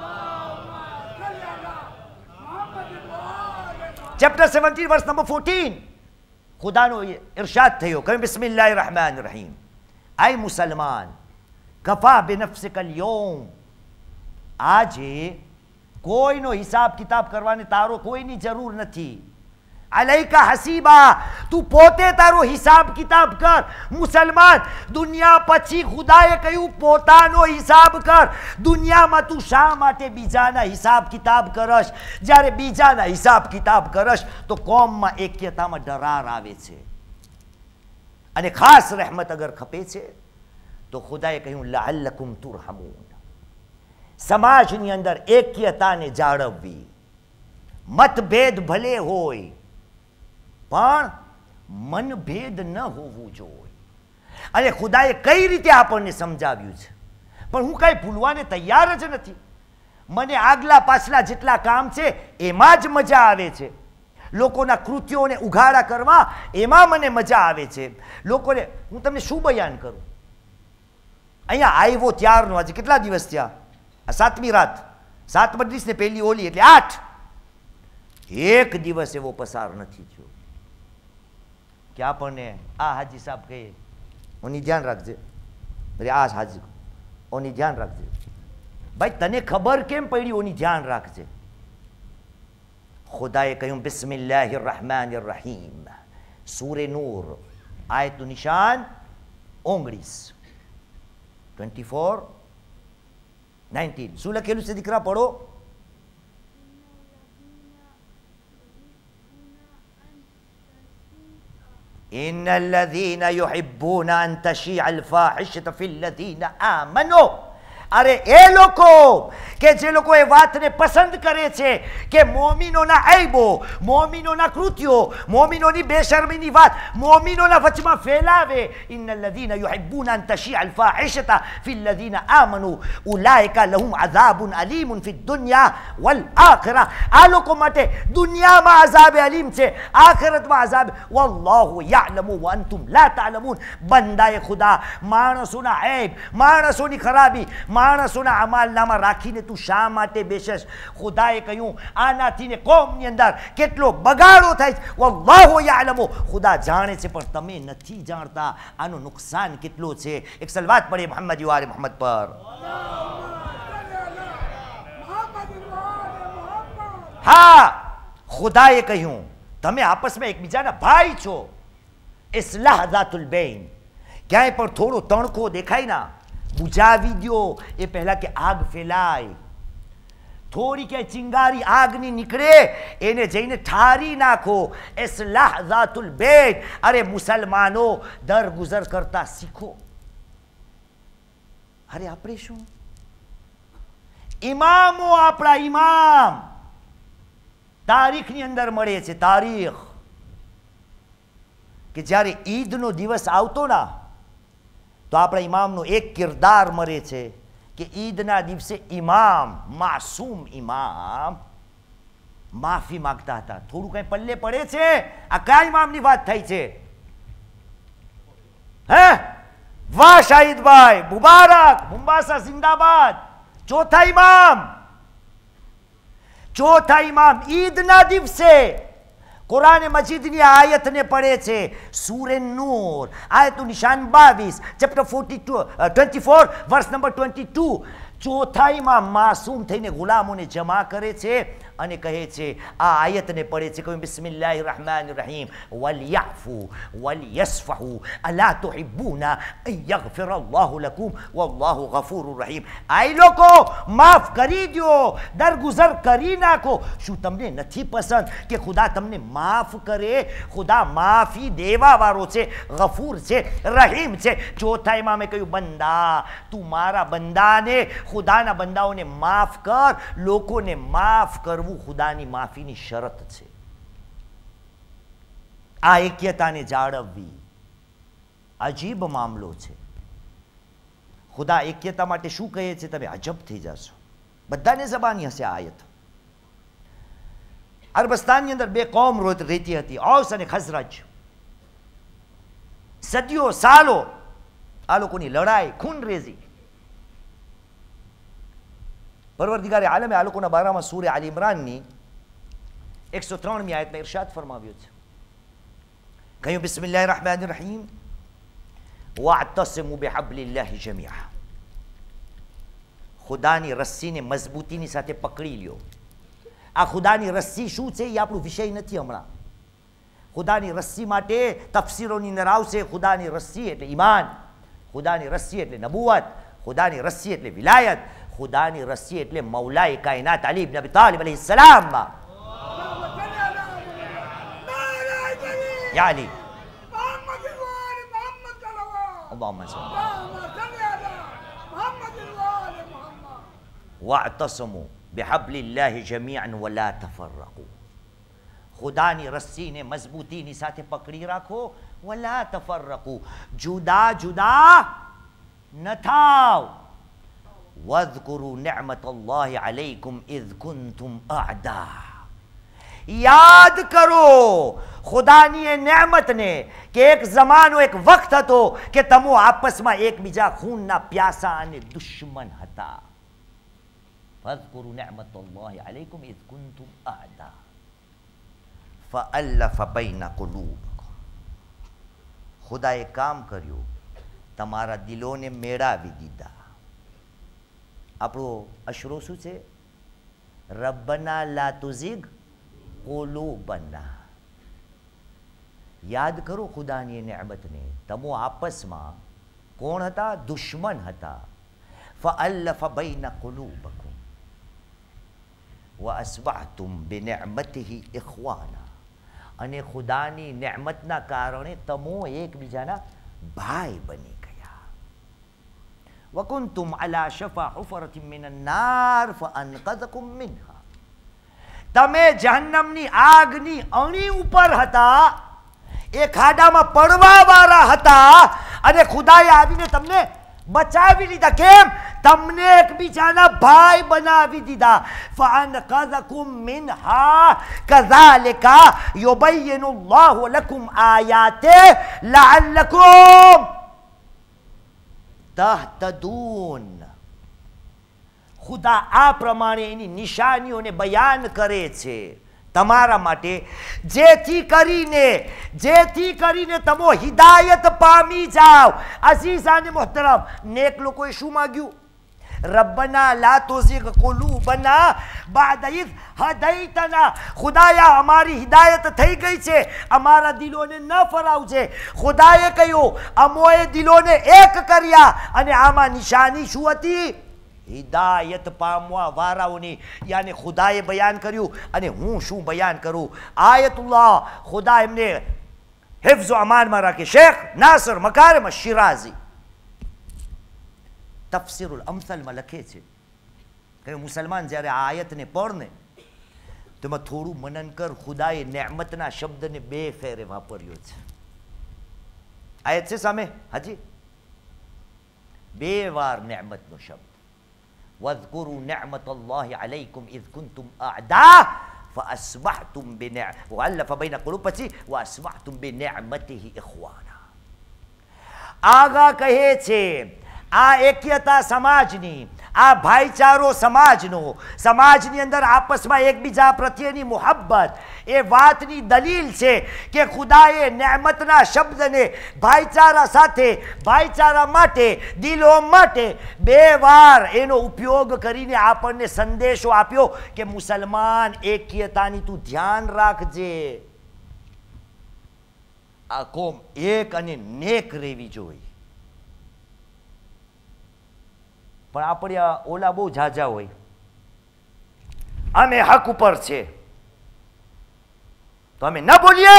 ચેપ્ટર 17 વર્સ નંબર 14 ખુદાનો ઇરશાદ થયો, કહ્યું બિસ્મિલ્લાહિર રહેમાનિર રહીમ. આય મુસલમાન, કફા બિનફસિકા અલ્યૌમ, આજે કોઈનો હિસાબ કિતાબ કરવાને તારો કોઈની જરૂર નથી. અલૈકા હસીબા, તું પોતે તારો હિસાબ કિતાબ કર. મુસલમાન, દુનિયા પછી ખુદાએ કહ્યું પોતાનો હિસાબ કર. દુનિયામાં તું શા માટે બીજાના હિસાબ કિતાબ કરશ? જ્યારે બીજાના હિસાબ કિતાબ કરશ તો કોમમાં એક્યતામાં દરાર આવે છે. અને ખાસ રહેમત અગર ખપે છે તો ખુદાએ કહ્યું લઅલ્લકુમ તુરહમૂન, સમાજની અંદર એક્યતાને જાળવવી. મતભેદ ભલે હોય પણ મનભેદ ન હોવું જોઈએ. અને ખુદાએ કઈ રીતે આપણને સમજાવ્યું છે, પણ હું કાંઈ ભૂલવાને તૈયાર જ નથી. મને આગલા પાછલા જેટલા કામ છે એમાં જ મજા આવે છે. લોકોના કૃત્યોને ઉઘાડા કરવા એમાં મને મજા આવે છે. લોકોને હું તમને શું બયાન કરું? અહીંયા આવ્યો ત્યારનો આજે કેટલા દિવસ થયા? આ 7મી રાત, 7 મજલિસ ને પહેલી ઓલી એટલે 8. એક દિવસ એવો પસાર નથી થયો કે આપણને આ હાજી સાહેબ કહે ઓની ધ્યાન રાખજે, અરે આ હાજી ઓની ધ્યાન રાખજે. ભાઈ તને ખબર કેમ પડી ઓની ધ્યાન રાખજે? ખુદાએ કહ્યું બિસ્મિલ્લાહિર રહેમાનિર રહીમ, સૂરે નૂર આયતું નિશાન 19 24 19. શું લખેલું છે દીકરા? પઢો. إن الذين يحبون أن تشيع الفاحشة في الذين آمنوا, અરે એ લોકો કે જે લોકો એ વાતને પસંદ કરે છે કે મોમિનોના ઐબો, મોમિનોના કૃત્યો, મોમિનોની બેશરમીની વાત મોમિનોના વચમાં ફેલાવે. ઇન્નલ લઝીના યુહિબ્બૂના અન તશીઅ અલ ફાહિશતા ફિલ લઝીના આમનુ ઉલાઇકા લહુમ અઝાબુન અલીમુન ફિદ દુનિયા વલ આખિરા. આ લોકો માટે દુનિયામાં અઝાબ અલીમ છે, આખિરતમાં અઝાબ. વલ્લાહુ યઅલમુ વ અંતુમ લા તઅલમૂન. બંદાએ ખુદા માણસોના ઐબ, માણસોની ખરાબી, માણસોના અમાલનામાં રાખીને તું શા માટે બેસેશ? ખુદાએ કહ્યું આનાથી ને કોમની અંદર કેટલો બગાડો થાય છે. વલ્લાહુ યઅલમુ, ખુદા જાણે છે પણ તમે નથી જાણતા આનું નુકસાન કેટલું છે. એક સલવાત પડે મોહમ્મદ વાલે મોહમ્મદ પર. હા, ખુદાએ કહ્યું તમે આપસમાં એકબીજાના ભાઈ છો. ઇસ્લાહ ઝાતુલ બૈન. ક્યાંય પણ થોડો તણખો દેખાય ના, બુજાવી દો એ પહેલા કે આગ ફેલાય. થોડી ક્યાંય ચિંગારી આગની નીકળે એને જઈને ઠારી નાખો. ઇસ્લાહ ઝાતુલ બૈન. અરે મુસલમાનો, દરગુજર કરતા શીખો. અરે આપણે શું ઇમામો, આપણા ઇમામ તારીખની અંદર મળે છે. તારીખ કે જ્યારે ઈદનો દિવસ આવતો ના તો આપણા ઇમામનો એક કિરદાર મળે છે કે ઈદના દિવસે ઇમામ, માસૂમ ઇમામ માફી માંગતા હતા. થોડું કઈ પલ્લે પડે છે? આ કયા ઇમામની વાત થઈ છે? હે, વાહ શાહિદભાઈ, મુબારક, મુંબાસા જિંદાબાદ. ચોથા ઇમામ, ચોથા ઇમામ ઈદના દિવસે કુરાન મજીદની આયતને પડે છે. સૂરે નૂર આયતનું નિશાન 22, ચેપ્ટર 24 વર્સ નંબર 22. ચોથા ઇમામ માસૂમ થઈને ગુલામોને જમા કરે છે અને કહે છે, આ આયતને પડે છે, કહ્યું બિસ્મિલ્લાહિર રહેમાનિર રહીમ, વલયાફુ વલયસ્ફહુ અલા તુહિબ્બુના અન યગફિર અલ્લાહુ લકુમ વલ્લાહુ ગફૂરુર રહીમ. આઈ લોકો માફ કરી દો, દરગુજર કરી નાખો. શું તમને નથી પસંદ કે ખુદા તમને માફ કરે? ખુદા માફી દેવા વાળો છે, ગફૂર છે, રહીમ છે. ચોથા ઇમામે કહ્યું, બંદા તું મારા બંદાને, ખુદાના બંદાઓને માફ કર. લોકોને માફ કરવું ખુદાની માફીની શરત છે. આ એક્યતાને જાળવવી અજીબ મામલો છે. ખુદા એક્યતા માટે શું કહે છે તમે અજબ થઈ જશો. બધાને જબાની હશે આ આયત. અરબસ્તાનની અંદર બે કોમ રહેતી હતી, ઔસ અને ખઝરજ. સદીઓ સાલો આ લોકોની લડાઈ, ખૂનરેઝી. પરવરદિગારે આલમે આ લોકોના બારામાં સૂરે આલ ઇમરાનની 103મી આયતમાં ઇરશાદ ફરમાવ્યો છે. કહ્યું બિસ્મિલ્લાહિર રહેમાનિર રહીમ, વઅતસિમુ બિહબ્લિલ્લાહિ જમીઆ. ખુદાની રસ્સીને મજબૂતીની સાથે પકડી લ્યો. આ ખુદાની રસ્સી શું છે એ આપણો વિષય નથી હમણાં. ખુદાની રસ્સી માટે તફસીરોની અંદર આવશે. ખુદાની રસ્સી એટલે ઈમાન, ખુદાની રસ્સી એટલે નબુવત, ખુદાની રસ્સી એટલે વિલાયત, ખુદાની રસ્સી એટલે મૌલાએ કાયનાત અલી ઇબ્ન અબી તાલિબ અલૈહિ સલામ. યા અલી اللهم صل واعتصموا بحبل الله جميعا ولا تفرقوا. ખુદાની રસ્સીને મજબૂતીની સાથે પકડી રાખો. વલા તફરકુ, જુદા જુદા ન થાવ. વઝકુરુ નિዕમતલ્લાહિ અલૈકુમ ઇઝ કુન્તુમ અઅદા. યાદ કરો ખુદાની એ નેમતને કે એક જમાનો, એક વખત હતો કે તમો આપસમાં એકબીજા ખૂનના પ્યાસા અને દુશ્મન હતા. ફઝકુરુ નિዕમતલ્લાહિ અલૈકુમ ઇઝ કુન્તુમ અઅદા ફઅલફ બૈન કુલૂબિકુમ. ખુદાએ કામ કર્યું, તમારા દિલોને મેળાવી દીધા. આપણો અશરો શું છે? રબ્બના લા તુઝિગ કુલૂબના. યાદ કરો ખુદાની નેમતને. તમો આપસમાં કોણ હતા? દુશ્મન હતા. ફઅલફ બૈન કુલૂબિકુમ વઅસ્બહતુમ બિનિዕમતિહી ઇખ્વાના. અને ખુદાની નેમતના કારણે તમો એકબીજાના ભાઈ બની ગયા. વકુન્તુમ અલા શફા હુફરતિન મિનન નાર ફઅનકઝકુમ મિનહા. તમે જહન્નમની આગની અણી ઉપર હતા, એ ખાડામાં પડવા વાળા હતા અને ખુદાએ આવીને તમને બચાવી લીધા. કેમ? તમને એકબીજાના ભાઈ બનાવી દીધા. ફઅનકઝકુમ મિનહા કઝાલિકા યુબય્યિનુ અલ્લાહુ લકુમ આયાતિહી લઅલ્લકુમ તહતદૂન. ખુદા આ પ્રમાણે એની નિશાનીઓને બયાન કરે છે તમારા માટે, જેથી કરીને તમો હિદાયત પામી જાઓ. અઝીઝાને મોહતરમ, નેક લોકોએ શું માગ્યું? રબ્બના લા તુઝિગ કુલુબના બાદ ઇઝ હદૈતના, ખુદાયા અમારી હિદાયત થઈ ગઈ છે, અમારા દિલોને ન ફરાવજે. ખુદાએ કહ્યું અમોએ દિલોને એક કર્યા, અને આમાં નિશાની શું હતી? હિદાયત પામવા વાળાઓની. યાને ખુદાએ બયાન કર્યું અને હું શું બયાન કરું? આયતુલ્લાહ, ખુદા એમને હિફ્ઝ અમાનમાં રાખે. શેખ નાસર મકારિમ શિરાઝી તફસીરુલ અમસલમાં લખે છે કે મુસલમાન જ્યારે આ આયતને પઢને તેમાં થોડું મનન કર. ખુદાએ નેમતના શબ્દને 2 ફેરે વાપર્યો છે. આયત છે સામે, હાજી 2 વાર નેમતનો શબ્દ. વઝકુરુ નિઅમતલ્લાહિ અલૈકુમ ઇઝ કુંતુમ અઅદા ફઅસ્બહતુમ વઅલફ બૈન કુલુબ, પછી વઅસ્બહતુમ બિનિઅમતિહી ઇખ્વાના. આગા કહે છે આ એક્યતા સમાજની, આ ભાઈચારો સમાજનો, સમાજની અંદર આપસમાં એકબીજા પ્રત્યેની મોહબ્બત, એ વાતની દલીલ છે કે ખુદાએ નેમતના શબ્દને ભાઈચારા સાથે, ભાઈચારા માટે, દિલો માટે 2 વાર એનો ઉપયોગ કરીને આપણને સંદેશો આપ્યો કે મુસલમાન એક્યતાની તું ધ્યાન રાખજે. આ કોમ એક અને નેક રહેવી જોઈએ. પણ આપણે ઓલા બહુ ઝાઝા હોય, અમે હક ઉપર છે તો અમે ન બોલીએ.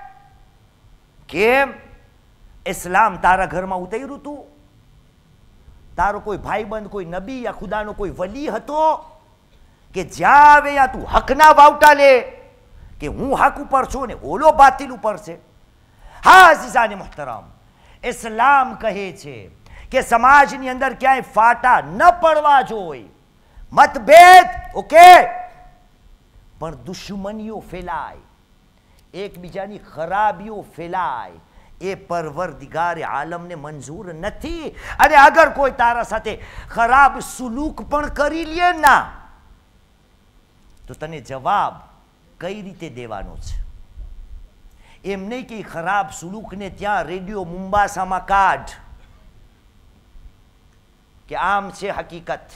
કેમ? ઇસ્લામ તારા ઘરમાં ઉતર્યું તું? તારો કોઈ ભાઈબંધ, કોઈ નબી યા ખુદાનો કોઈ વલી હતો કે જ્યાં આવે યા તું હકના વાવટા લે કે હું હક ઉપર છું ને ઓલો બાતિલ ઉપર છે? હા અઝીઝાને મુહતરમ, ઇસ્લામ કહે છે કે સમાજની અંદર ક્યાંય ફાટા ન પડવા જોઈએ. મતભેદ ઓકે, પણ દુશ્મનીઓ ફેલાય, એકબીજાની ખરાબીઓ ફેલાય, એ પરવરદિગારે આલમને મંજૂર નથી. અને અગર કોઈ તારા સાથે ખરાબ સુલૂક પણ કરી લે ના, તો તને જવાબ કઈ રીતે દેવાનો છે? એમ નહીં કે ખરાબ સુલૂકને ત્યાં રેડિયો મુંબાસામાં કાઢ કે આમ છે હકીકત.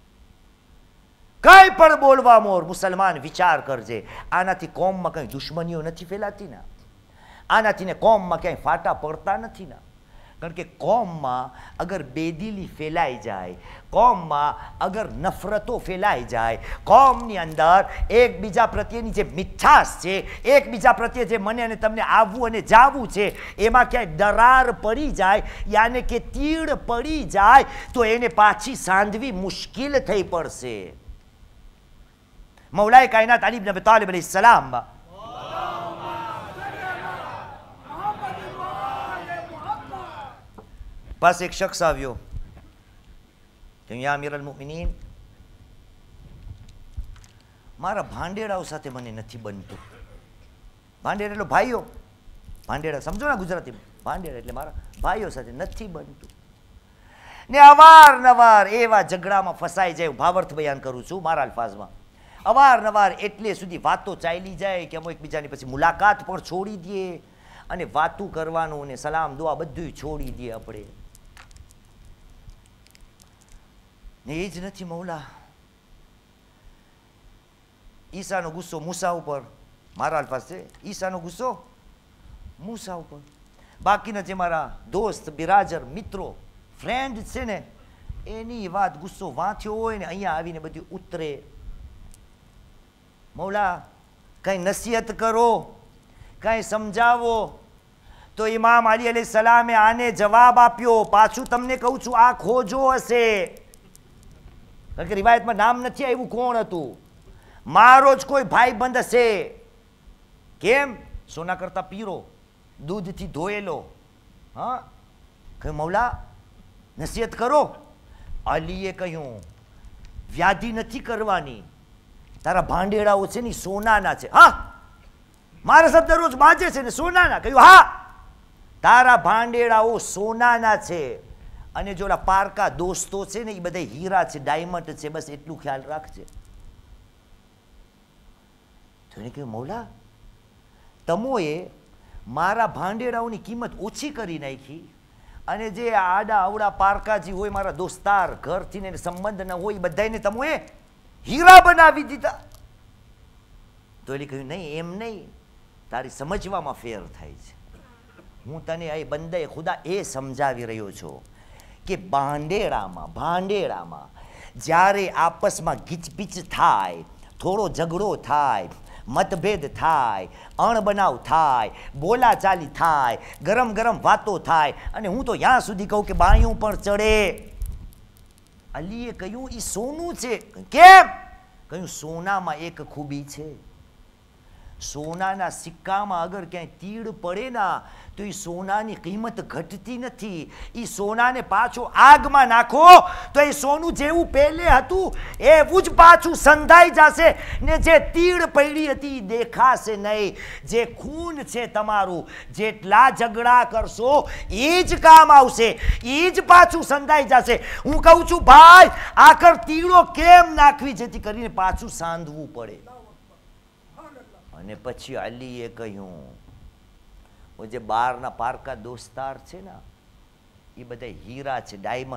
કઈ પણ બોલવા મોર મુસલમાન વિચાર કરજે, આનાથી કોમમાં કઈ દુશ્મનીઓ નથી ફેલાતી ના, આનાથી ને કોમમાં ક્યાંય ફાટા પડતા નથી ના. કારણ કે કોમમાં અગર બેદિલી ફેલાઈ જાય, કોમમાં અગર નફરતો ફેલાઈ જાય, કોમની અંદર એકબીજા પ્રત્યેની જે મીઠાશ છે, એકબીજા પ્રત્યે જે મને અને તમને આવવું અને જાવું છે, એમાં ક્યાંય દરાર પડી જાય, યાને કે તીડ પડી જાય, તો એને પાછી સાંધવી મુશ્કેલ થઈ પડશે. મૌલાએ કાયનાત અલી ઇબ્ન અબી તાલિબ અલૈહિસ્સલામ પાસે એક શખ્સ આવ્યો કે યા અમીર અલ મુમિનીન, મારા ભાંડેડાઓ સાથે મને નથી બનતું. ભાંડેડા એટલે ભાઈઓ, ભાંડેડા સમજો ને ગુજરાતી, ભાંડેડા એટલે મારા ભાઈઓ સાથે નથી બનતું. ને અવારનવાર એવા ઝઘડામાં ફસાઈ જાય. ભાવાર્થ બયાન કરું છું મારા અલ્ફાઝમાં. અવારનવાર એટલે સુધી વાતો ચાલી જાય કે અમે એકબીજાની પછી મુલાકાત પણ છોડી દઈએ અને વાતું કરવાનું ને સલામ દુઆ બધું છોડી દઈએ આપણે. ને એ જ નથી મૌલા. ઈસાનો ગુસ્સો મૂસા ઉપર, મારા અલ્ફાઝ છે, ઈસાનો ગુસ્સો મૂસા ઉપર. બાકીના જે મારા દોસ્ત, બિરાજર, મિત્રો, ફ્રેન્ડ છે ને, એની વાત ગુસ્સો વાંચ્યો હોય ને અહીંયા આવીને બધું ઉતરે. મૌલા કંઈ નસીહત કરો, કંઈ સમજાવો. તો ઇમામ અલી અલૈહિ સલામે આને જવાબ આપ્યો. પાછું તમને કહું છું, આ ખોજો હશે, કારણ કે રિવાયતમાં નામ નથી આવ્યું કોણ હતું. મારો જ કોઈ ભાઈબંધ હશે. કેમ? સોના કરતા પીરો, દૂધથી ધોયેલો. હા, કહ્યું મૌલા નસીહત કરો. અલીએ કહ્યું વ્યાધિ નથી કરવાની, તારા ભાંડેડાઓ છે ને સોનાના છે. હા, મારા શબ્દ રોજ બાજે છે ને સોનાના. કહ્યું હા, તારા ભાંડેડાઓ સોનાના છે, અને જો પારકા દોસ્તો છે ને એ બધા હીરા છે, ડાયમંડ છે, બસ એટલું ખ્યાલ રાખજે. તો એને કહ્યું મૌલા તમોએ મારા ભાંડેડાઓની કિંમત ઓછી કરી નાખી અને જે આડા અવડા પારકાજી હોય મારા દોસ્તાર ઘરથી ને સંબંધ ન હોય બધાને તમે હીરા બનાવી દીધા. તો એટલે કહ્યું નહીં, એમ નહીં, તારી સમજવામાં ફેર થાય છે. હું તને એ બંદે ખુદા એ સમજાવી રહ્યો છું કે ભાંડેડામાં જ્યારે આપસમાં ગીચપીચ થાય, થોડો ઝઘડો થાય, મતભેદ થાય, અણબનાવ થાય, બોલાચાલી થાય, ગરમ ગરમ વાતો થાય, અને હું તો ત્યાં સુધી કહું કે બાયું પણ ચડે. અલીએ કહ્યું એ સોનું છે. કેમ? કહ્યું સોનામાં એક ખૂબી છે, સોનાના સિક્કામાં અગર ક્યાંય તીડ પડે ના તો એ સોનાની કિંમત ઘટતી નથી. એ સોનાને પાછો આગમાં નાખો તો એ સોનું જેવું પહેલે હતું એવું જ પાછું સંધાઈ જશે ને જે તીડ પડી હતી દેખાશે નહીં. જે ખૂન છે તમારું, જેટલા ઝઘડા કરશો એ જ કામ આવશે, એ જ પાછું સંધાઈ જશે. હું કહું છું ભાઈ, આખર તીડો કેમ નાખવી જેથી કરીને પાછું સાંધવું પડે. અને પછી અલીએ કહ્યું જે બહારના પારકા દોસ્તાર છે ને એ બધા હીરા છે,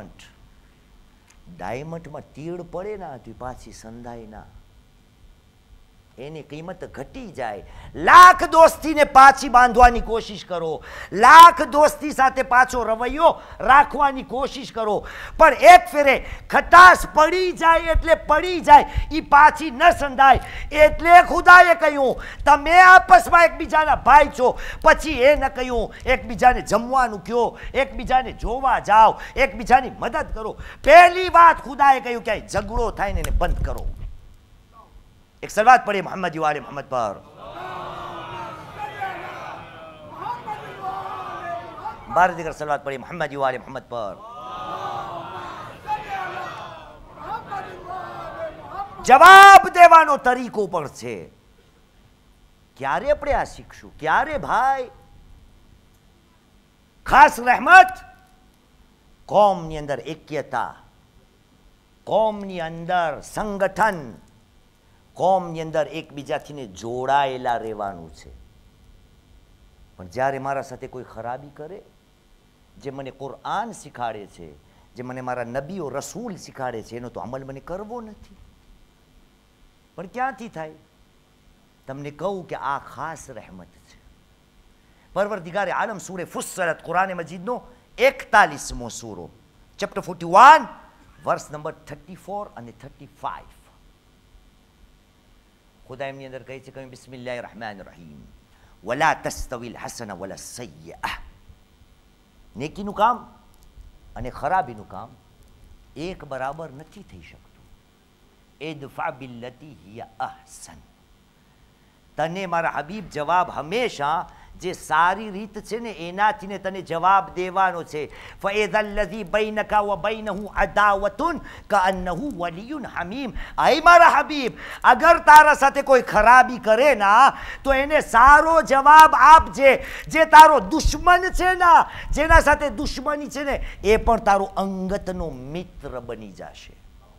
ડાયમંડમાં તીડ પડે ના તો પાછી સંધાય ના, એની કિંમત ઘટી જાય. લાખ દોસ્તીને પાછી બાંધવાની કોશિશ કરો, લાખ દોસ્તી સાથે પાછો રવૈયો રાખવાની કોશિશ કરો, પણ એક ફેરે ખટાશ પડી જાય એટલે પડી જાય, એ પાછી ન સંધાય. એટલે ખુદાએ કહ્યું તમે આપસમાં એકબીજાના ભાઈ છો, પછી એ ન કહ્યું એકબીજાને જમવાનું કહો, એકબીજાને જોવા જાઓ, એકબીજાની મદદ કરો. પહેલી વાત ખુદાએ કહ્યું કે ઝઘડો થાય ને એને બંધ કરો. एक सलवात पढ़े मोहम्मद वाले मोहम्मद पर. बार दिगर सलवात पढ़े मोहम्मद वाले मोहम्मद पर. जवाब देवानो तरीको पर छे. क्यारे अपने आ शीखशुं? क्यारे भाई? खास रहमत कौमनी अंदर ऐक्यता, कौमनी अंदर संगठन, કોમની અંદર એકબીજાથીને જોડાયેલા રહેવાનું છે. પણ જ્યારે મારા સાથે કોઈ ખરાબી કરે, જે મને કુરઆન શીખાડે છે, જે મને મારા નબીઓ રસૂલ શીખાડે છે, એનો તો અમલ મને કરવો નથી. પણ ક્યાંથી થાય? તમને કહું કે આ ખાસ રહેમત છે. પરવરદિગારે આલમ સૂરે ફુસ્સલત કુરાન મજીદનો 41મો સૂરો, ચેપ્ટર 41 વર્સ નંબર 34 અને 35. खुदा एमनी अंदर कहे कि बिस्मिल्लाहिर रहमानिर रहीम वला तस्तविल हसन वला सय्यअ. नेकीનું કામ અને ખરાબીનું કામ એક બરાબર નથી થઈ શકતું. ઇદફા બિલ્લતી હિયા અહસન. તને મારા હબીબ જવાબ હંમેશા જે સારી રીત છે ને એનાથી ને તને જવાબ દેવાનો છે. ફઇઝલ લઝી બૈનકા વ બૈનહુ અદાવતુન કઅન્નહુ વલિયુન હમીમ. આય મારા હબીબ, અગર તારા સાથે કોઈ ખરાબી કરે ના તો એને સારો જવાબ આપજે. જે તારો દુશ્મન છે ના, જેના સાથે દુશ્મની છે ને, એ પણ તારો અંગતનો મિત્ર બની જશે.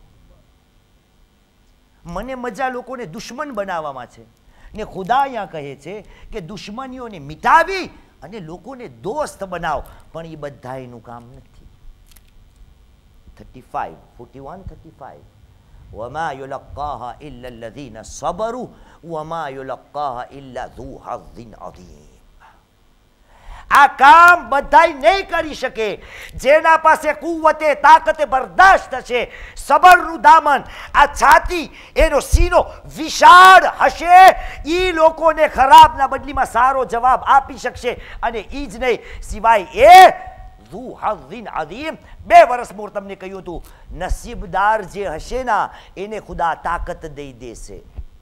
મને મજા લોકોને દુશ્મન બનાવવામાં છે ને ખુદા અહીંયા કહે છે કે દુશ્મનીઓને મિટાવી અને લોકોને દોસ્ત બનાવ. પણ એ બધાયનું કામ નથી. 35 41 35 વમા યુલક્કાહા ઇલ્લા અલ્લઝીના સબરુ વમા યુલક્કાહા ઇલ્લા ઝુ હઝ્ઝિન અઝીમ. આ કામ બધાય નહીં કરી શકે. જેના પાસે કુવતે તાકતે બરદાશ્ત હશે, સબરનું દામન, આ છાતી, એનો સીનો વિશાળ હશે, એ લોકોને ખરાબના બદલીમાં સારો જવાબ આપી શકશે. અને એ જ નહીં, સિવાય એ ઝુ હઝ્ઝિન અઝીમ. 2 વર્ષ મોર તમને કહ્યું હતું, નસીબદાર જે હશે ના એને ખુદા તાકત દઈ દેશે.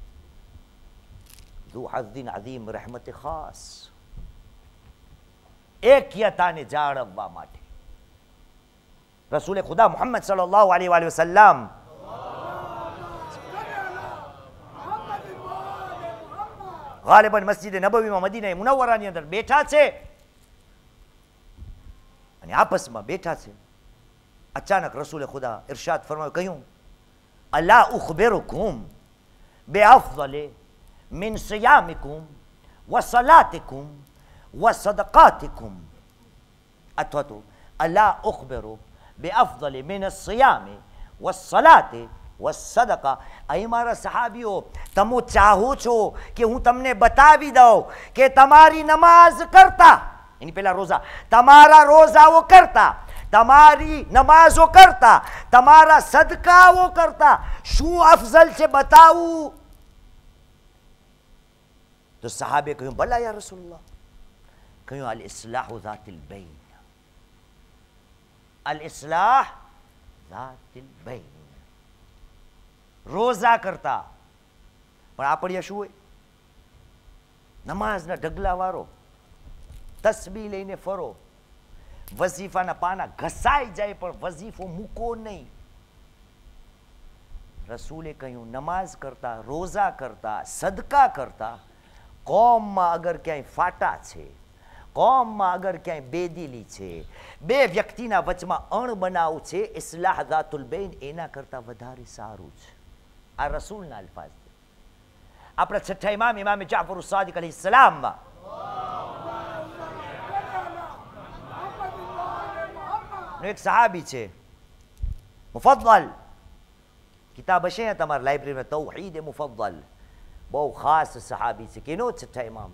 ઝુ હઝ્ઝિન અઝીમ રહેમત ખાસ, એક્યતાને જાળવવા માટે. રસૂલે ખુદા મુહમ્મદ સલ્લલ્લાહુ અલૈહિ વસલ્લમ ગાલિબન મસ્જિદ નબવીમાં મદીના મુનવ્વરાની અંદર બેઠા છે અને આપસમાં બેઠા છે. અચાનક રસૂલે ખુદા ઇરશાદ ફરમાવ્યું, કહ્યું અલા ઉખબિરુકુમ બિઅફઝલ મિન સિયામિકુમ વ સલાતિકુમ व सदक़ातिकुम. અથવા તો અલા ઉખબિરુ બિઅફદલી મિન અસ-સિયામી વસ-સલાતી વસ-સદકા. અહીં મારા સહાબીઓ, તમે ચાહો છો કે હું તમને બતાવી દઉં કે તમારી નમાઝ કરતા, એની પહેલા રોઝા, તમારા રોઝાઓ કરતા, તમારી નમાઝો કરતા, તમારા સદકાઓ કરતા શું અફઝલ છે બતાવું? તો સહાબે કહ્યું, ભલા યા રસૂલલ્લાહ. કહ્યું, અલ ઇસ્લાહુ ઝાતિલ બૈન, અલ ઇસ્લાહ ઝાતિલ બૈન. રોઝા કરતા, પણ આપણે શું હોય? નમાઝના ઢગલા વાળો, તસ્બીહ લઈને ફરો, વઝીફાના પાના ઘસાઈ જાય પણ વઝીફો મૂકો નહીં. રસૂલે કહ્યું, નમાઝ કરતા, રોઝા કરતા, સદકા કરતા, કોમમાં અગર ક્યાંય ફાટા છે, કોમમાં અગર ક્યાંય બેદિલી છે, બે વ્યક્તિના વચમાં અણબનાવ છે, ઇસ્લાહ ઝાતુલ બૈન, એના કરતાં વધારે સારું છે. આ રસૂલના અલ્ફાઝ છે. આપણા છઠ્ઠા ઇમામ ઇમામ જાફર સાદિક અલૈહિ સલામમાં એક સહાબી છે, મુફદ્દલ, કિતાબ હશે તમારી લાઇબ્રેરીમાં, તૌહીદ મુફદ્દલ, બહુ ખાસ સહાબી છે. કેનો? છઠ્ઠા ઇમામ.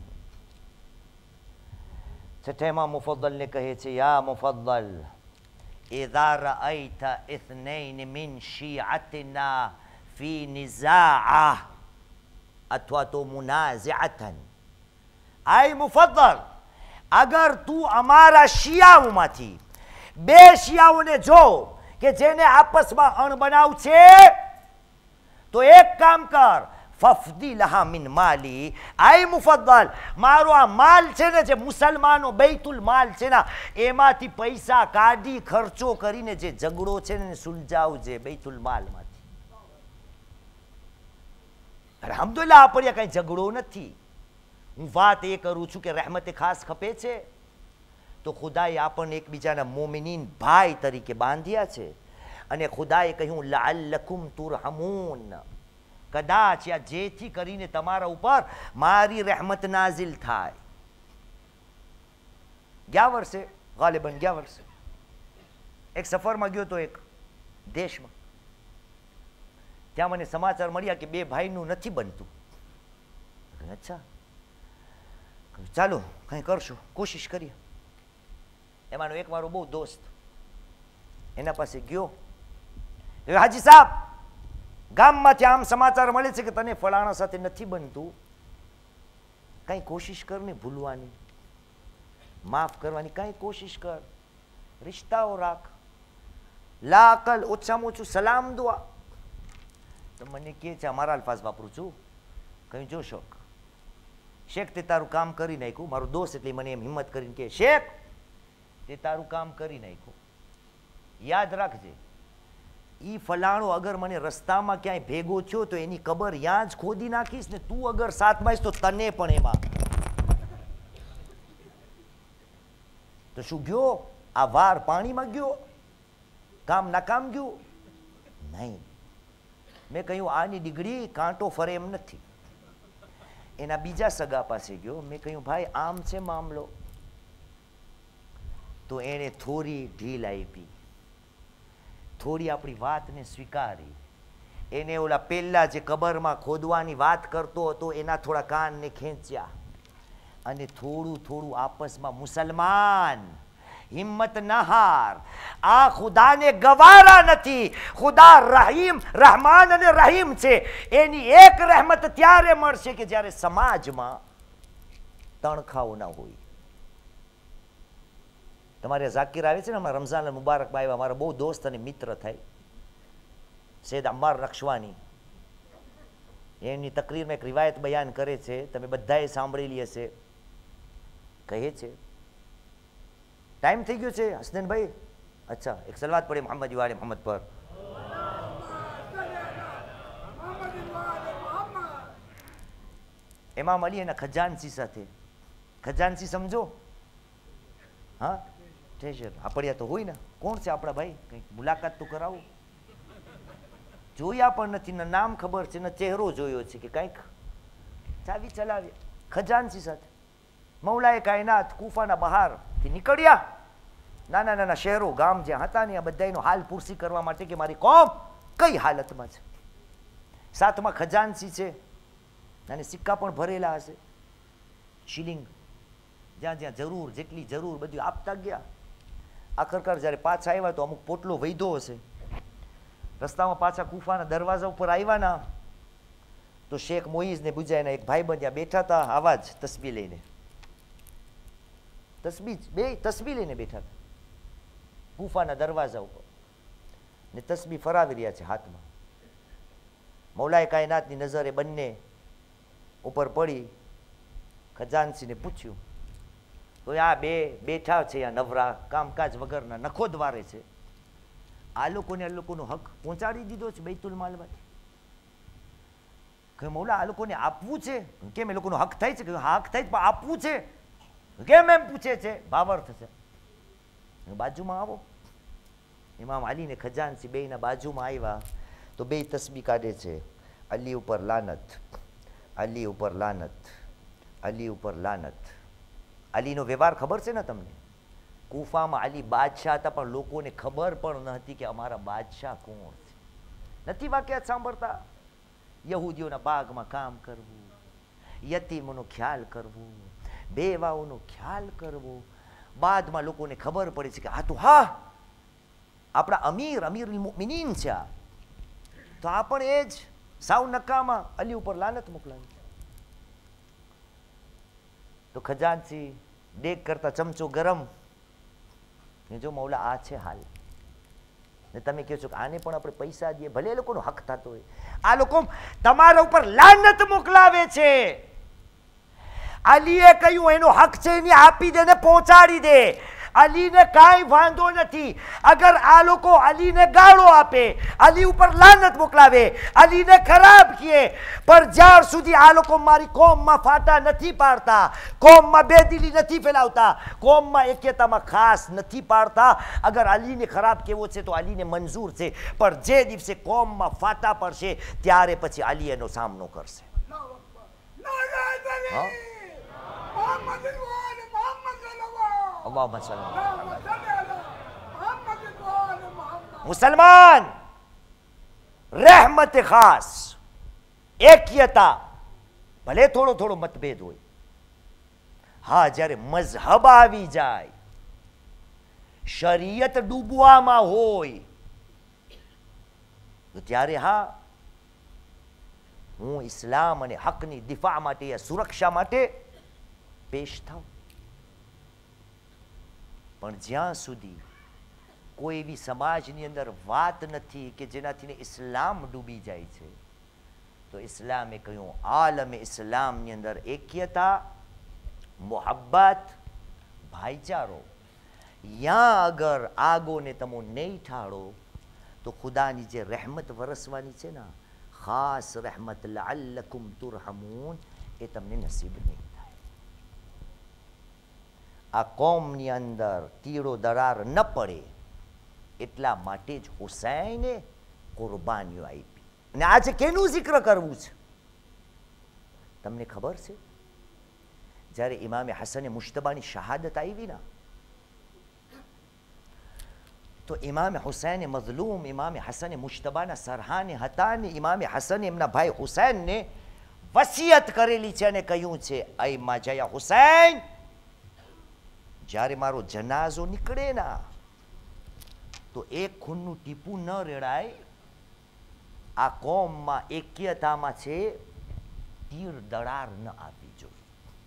છઠ્ઠા ઇમામ મુફદ્દલને કહે છે, યા મુફદ્દલ, ઇઝા રઅયતા ઇથનૈન મિન શિયઅતિના ફી નિઝાઆ અથવા તો મુનાઝિઅતન. આય મુફદ્દલ, અગર તું અમારા શિયાઓમાંથી બે શિયાઓને જો કે જેને આપસમાં અણબનાવ છે, તો એક કામ કર, ફફદી લહા મિન માલી. આય મુફદ્દલ, મારો આ માલ છે ને, જે મુસલમાનો બૈતુલ માલ છે ને, એમાંથી પૈસા કાઢી ખર્ચો કરીને જે ઝઘડો છે ને સુલઝાવજે બૈતુલ માલમાંથી. અલ્હમ્દુલિલ્લાહ આપણે કઈ ઝઘડો નથી. હું વાત એ કરું છું કે રહેમતે ખાસ ખપે છે તો ખુદાએ આપણને એકબીજાના મોમિનીન ભાઈ તરીકે બાંધ્યા છે, અને ખુદાએ કહ્યું, લઅલ્લકુમ તુરહમૂન, કદાચ આ જેથી કરીને તમારા ઉપર મારી રહેમત નાઝિલ થાય. ગયા વર્ષે, ગાલિબન ગયા વર્ષે એક સફરમાં ગયો તો એક દેશમાં, ત્યાં મને સમાચાર મળ્યા કે બે ભાઈનું નથી બનતું. અચ્છા, ચાલો કંઈ કરશું, કોશિશ કરીએ. એમાંનો એક મારો બહુ દોસ્ત એના પાસે ગયો, હાજી સાહેબ, ગામમાંથી આમ સમાચાર મળે છે કે તને ફલાણા સાથે નથી બનતું, કઈ કોશિશ કર ને ભૂલવાની, માફ કરવાની કઈ કોશિશ કર, રિશ્તાઓ રાખ, લા અકલ ઓછામાં ઓછું સલામ દુઆ. તો મને કહે છે, અમારા અલ્ફાઝ વાપરું છું, કહ્યું, જો શોખ શેખ, તે તારું કામ કરી નાખ્યું. મારો દોસ્ત એટલે મને એમ હિંમત કરીને કે, શેખ તે તારું કામ કરી નાખ્યું, યાદ રાખજે, ઈ ફલાણો અગર મને રસ્તામાં ક્યાંય ભેગો થયો તો એની કબર ત્યાં જ ખોદી નાખીશ ને, તું અગર સાથ માઈશ તો તને પણ એમાં. તો શું ગયો આ વાર પાણીમાં ગયો, કામ નાકામ ગયું? નહીં. મેં કહ્યું, આની ડીગડી કાંટો ફરે એમ નથી. એના બીજા સગા પાસે ગયો, મેં કહ્યું, ભાઈ આમ છે મામલો. તો એણે થોડી ઢીલ આપી, થોડી આપણી વાતને સ્વીકારી. એને ઓલા પહેલા જે કબરમાં ખોદવાની વાત કરતો હતો એના થોડા કાનને ખેંચ્યા, અને થોડું થોડું આપસમાં, મુસલમાન હિંમત ન હાર, આ ખુદાને ગવારા નથી. ખુદા રહીમ, રહમાન અને રહીમ છે. એની એક રહેમત ત્યારે મળશે કે જ્યારે સમાજમાં તણખાઓ ના હોય. તમારે ઝાકિર આવે છે ને, હમણાં રમઝાન મુબારકમાં આવ્યા, મારા બહુ દોસ્ત અને મિત્ર થાય, સૈયદ અમ્માર નક્શવાની. એમની તકરીરમાં એક રિવાયત બયાન કરે છે, તમે બધાએ સાંભળેલી હશે. કહે છે, ટાઈમ થઈ ગયો છે હસનૈનભાઈ? અચ્છા, એક સલવાત પડે મોહમ્મદ વાલે મોહમ્મદ પર. ઇમામ અલી એના ખજાનસી સાથે, ખજાનસી સમજો? હા, ટ્રેઝર. આપડ્યા તો હોય ને, કોણ છે આપણા ભાઈ? કંઈક મુલાકાત તો કરાવો. જોયા પણ નથી, ને નામ ખબર છે, ને ચહેરો જોયો છે કે કંઈક ચાવી ચલાવી. ખજાનસી સાથે મૌલાએ કાયનાત કૂફાના બહારથી નીકળ્યા, નાના નાના શહેરો ગામ જ્યાં હતા ને આ બધાનો હાલ પૂરસી કરવા માટે કે મારી કોમ કઈ હાલતમાં છે. સાથમાં ખજાનસી છે અને સિક્કા પણ ભરેલા હશે, શિલિંગ જ્યાં જ્યાં જરૂર, જેટલી જરૂર બધું આપતા ગયા. આખરકાર જ્યારે પાછા આવ્યા તો અમુક પોટલો વૈધો હશે. રસ્તામાં પાછા કુફાના દરવાજા ઉપર આવ્યા ના તો શેખ મોઈઝ ને બુજાયના એક ભાઈબંધ ત્યાં બેઠા હતા, આવા જ તસ્બી લઈને, તસ્બી લઈને બેઠા હતા કુફાના દરવાજા ઉપર ને તસ્બી ફરાવી રહ્યા છે હાથમાં. મૌલાએ કાયનાતની નજરે બંને ઉપર પડી. ખજાનસીને પૂછ્યું તો આ બે બેઠા છે, આ નવરા કામકાજ વગરના નખો દ્વારે છે, આ લોકોનો હક પહોંચાડી દીધો છે બૈતુલ માલમાંથી. કે મૌલા આ લોકોને આપવું છે, કેમ એ લોકોનો હક થાય છે? કે હક થાય પણ આપવું છે કેમ એમ પૂછે છે, ભાવાર્થ છે. બાજુમાં આવો. ઇમામ અલી ને ખજાનસી બેયના બાજુમાં આવ્યા તો બે તસ્બી કાઢે છે, અલી ઉપર લાનત, અલી ઉપર લાનત, અલી ઉપર લાનત. અલીનો વ્યવહાર ખબર છે ને તમને? કુફામાં અલી બાદશાહ હતા પણ લોકોને ખબર પણ ન હતી કે અમારા બાદશાહ કોણ છે. નથી વાક્યાત સાંભળતા? યહૂદીઓના બાગમાં કામ કરવું, યતીમોનો ખ્યાલ કરવું, બેવાઓનો ખ્યાલ કરવો. બાદમાં લોકોને ખબર પડે છે કે આ તો હા આપણા અમીરુલ મુમિનીન છે. આ તો આ પણ એ જ સાવ નકામાં અલી ઉપર લાનત મોકલાવી. તો ખજાનસી ડેક કરતા ચમચો ગરમ. જો મૌલા આ છે હાલ, ને તમે કહો છો કે આને પણ આપણે પૈસા દઈએ, ભલે એ લોકોનો હક થતો હોય, આ લોકો તમારા ઉપર લાનત મોકલાવે છે. અલીએ કહ્યું એનો હક છે એને આપી દે ને પહોંચાડી દે. અલીને કાંઈ વાંધો નથી. અગર આ લોકો અલીને ગાળો આપે, અલી ઉપર લાનત મોકલાવે, અલીને ખરાબ કહે, પણ જ્યાર સુધી આ લોકો મારી કોમમાં ફાટા નથી પાડતા, કોમમાં બેદિલી નથી ફેલાવતા, કોમમાં એક્યતામાં ખાસ નથી પાડતા, અગર અલીને ખરાબ કહેવો છે તો અલીને મંજૂર છે, પણ જે દિવસે કોમમાં ફાટા પડશે ત્યારે પછી અલી એનો સામનો કરશે. મુસલમાન રહેમત ખાસ, એક્યતા, ભલે થોડો થોડો મતભેદ હોય, હા જ્યારે મઝહબ આવી જાય, શરીયત ડૂબવામાં હોય તો ત્યારે હા હું ઇસ્લામ અને હકની દિફા માટે, સુરક્ષા માટે પેશ થાઉં. પણ જ્યાં સુધી કોઈ એવી સમાજની અંદર વાત નથી કે જેનાથી ઇસ્લામ ડૂબી જાય છે, તો ઇસ્લામે કહ્યું આલમે ઇસ્લામની અંદર એક્યતા, મોહબ્બત, ભાઈચારો, યાં અગર આગોને તમે નહીં ઠાળો તો ખુદાની જે રહેમત વરસવાની છે ને, ખાસ રહેમત લઅલ્લકુમ તુરહમૂન, એ તમને નસીબ નહીં. આ કોમની અંદર કીડો દરાર ન પડે એટલા માટે જ હુસૈને કુરબાનીઓ આપી. અને આજે કેનું જિક્ર કરવું છે તમને ખબર છે? જ્યારે ઇમામે હસને મુશ્તબાની શહાદત આવી ના, તો ઇમામે હુસૈને મઝલૂમ ઇમામે હસને મુશ્તબાના સરહાને હતા ને ઇમામે હસને એમના ભાઈ હુસૈનને વસિયત કરેલી છે અને કહ્યું છે, અય માજયા હુસૈન, જ્યારે મારો જનાઝો નીકળે ના તો એક ખૂનનું ટીપું ન રેડાય. આ કોમમાં એક્યતામાં છે, તીર દડાર ન આપવી જોઈએ.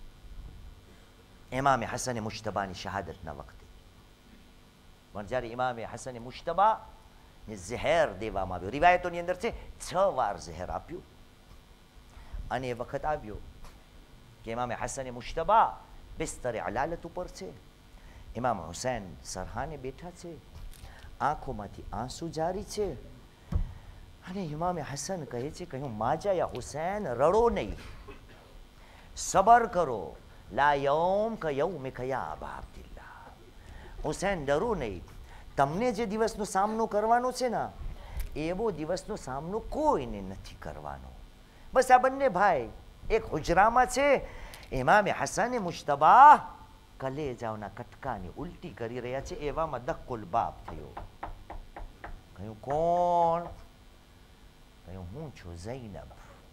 ઇમામે હસને મુશ્તબાની શહાદતના વખતે પણ જ્યારે ઇમામે હસને મુશ્તબા ને ઝહેર દેવામાં આવ્યો, રિવાયતોની અંદર છે 6 વાર ઝહેર આપ્યું, અને એ વખત આવ્યો કે ઇમામે હસને મુશ્તબા બિસ્તરે અલાલત ઉપર છે, ઇમામ હુસૈન સરહાને બેઠા છે, આંખોમાંથી આંસુ જારી છે, અને ઇમામે હસન કહે છે કે હું માજાયા હુસૈન, રડો નહીં, સબર કરો, લા યૌમ ક યૌમિક યા અબા અબ્દિલ્લાહ, હુસૈન ડરો નહીં, તમને જે દિવસનો સામનો કરવાનો છે ને એવો દિવસનો સામનો કોઈને નથી કરવાનો. બસ આ બંને ભાઈ એક હુજરામાં છે, ઇમામે હસને મુશ્તબા કલેજાઓના કટકાની ઉલટી કરી રહ્યા છે. એવામાં દક્કુલ બાપ થયો. કહ્યું કોણ? કહ્યું હું છું ઝૈનબ.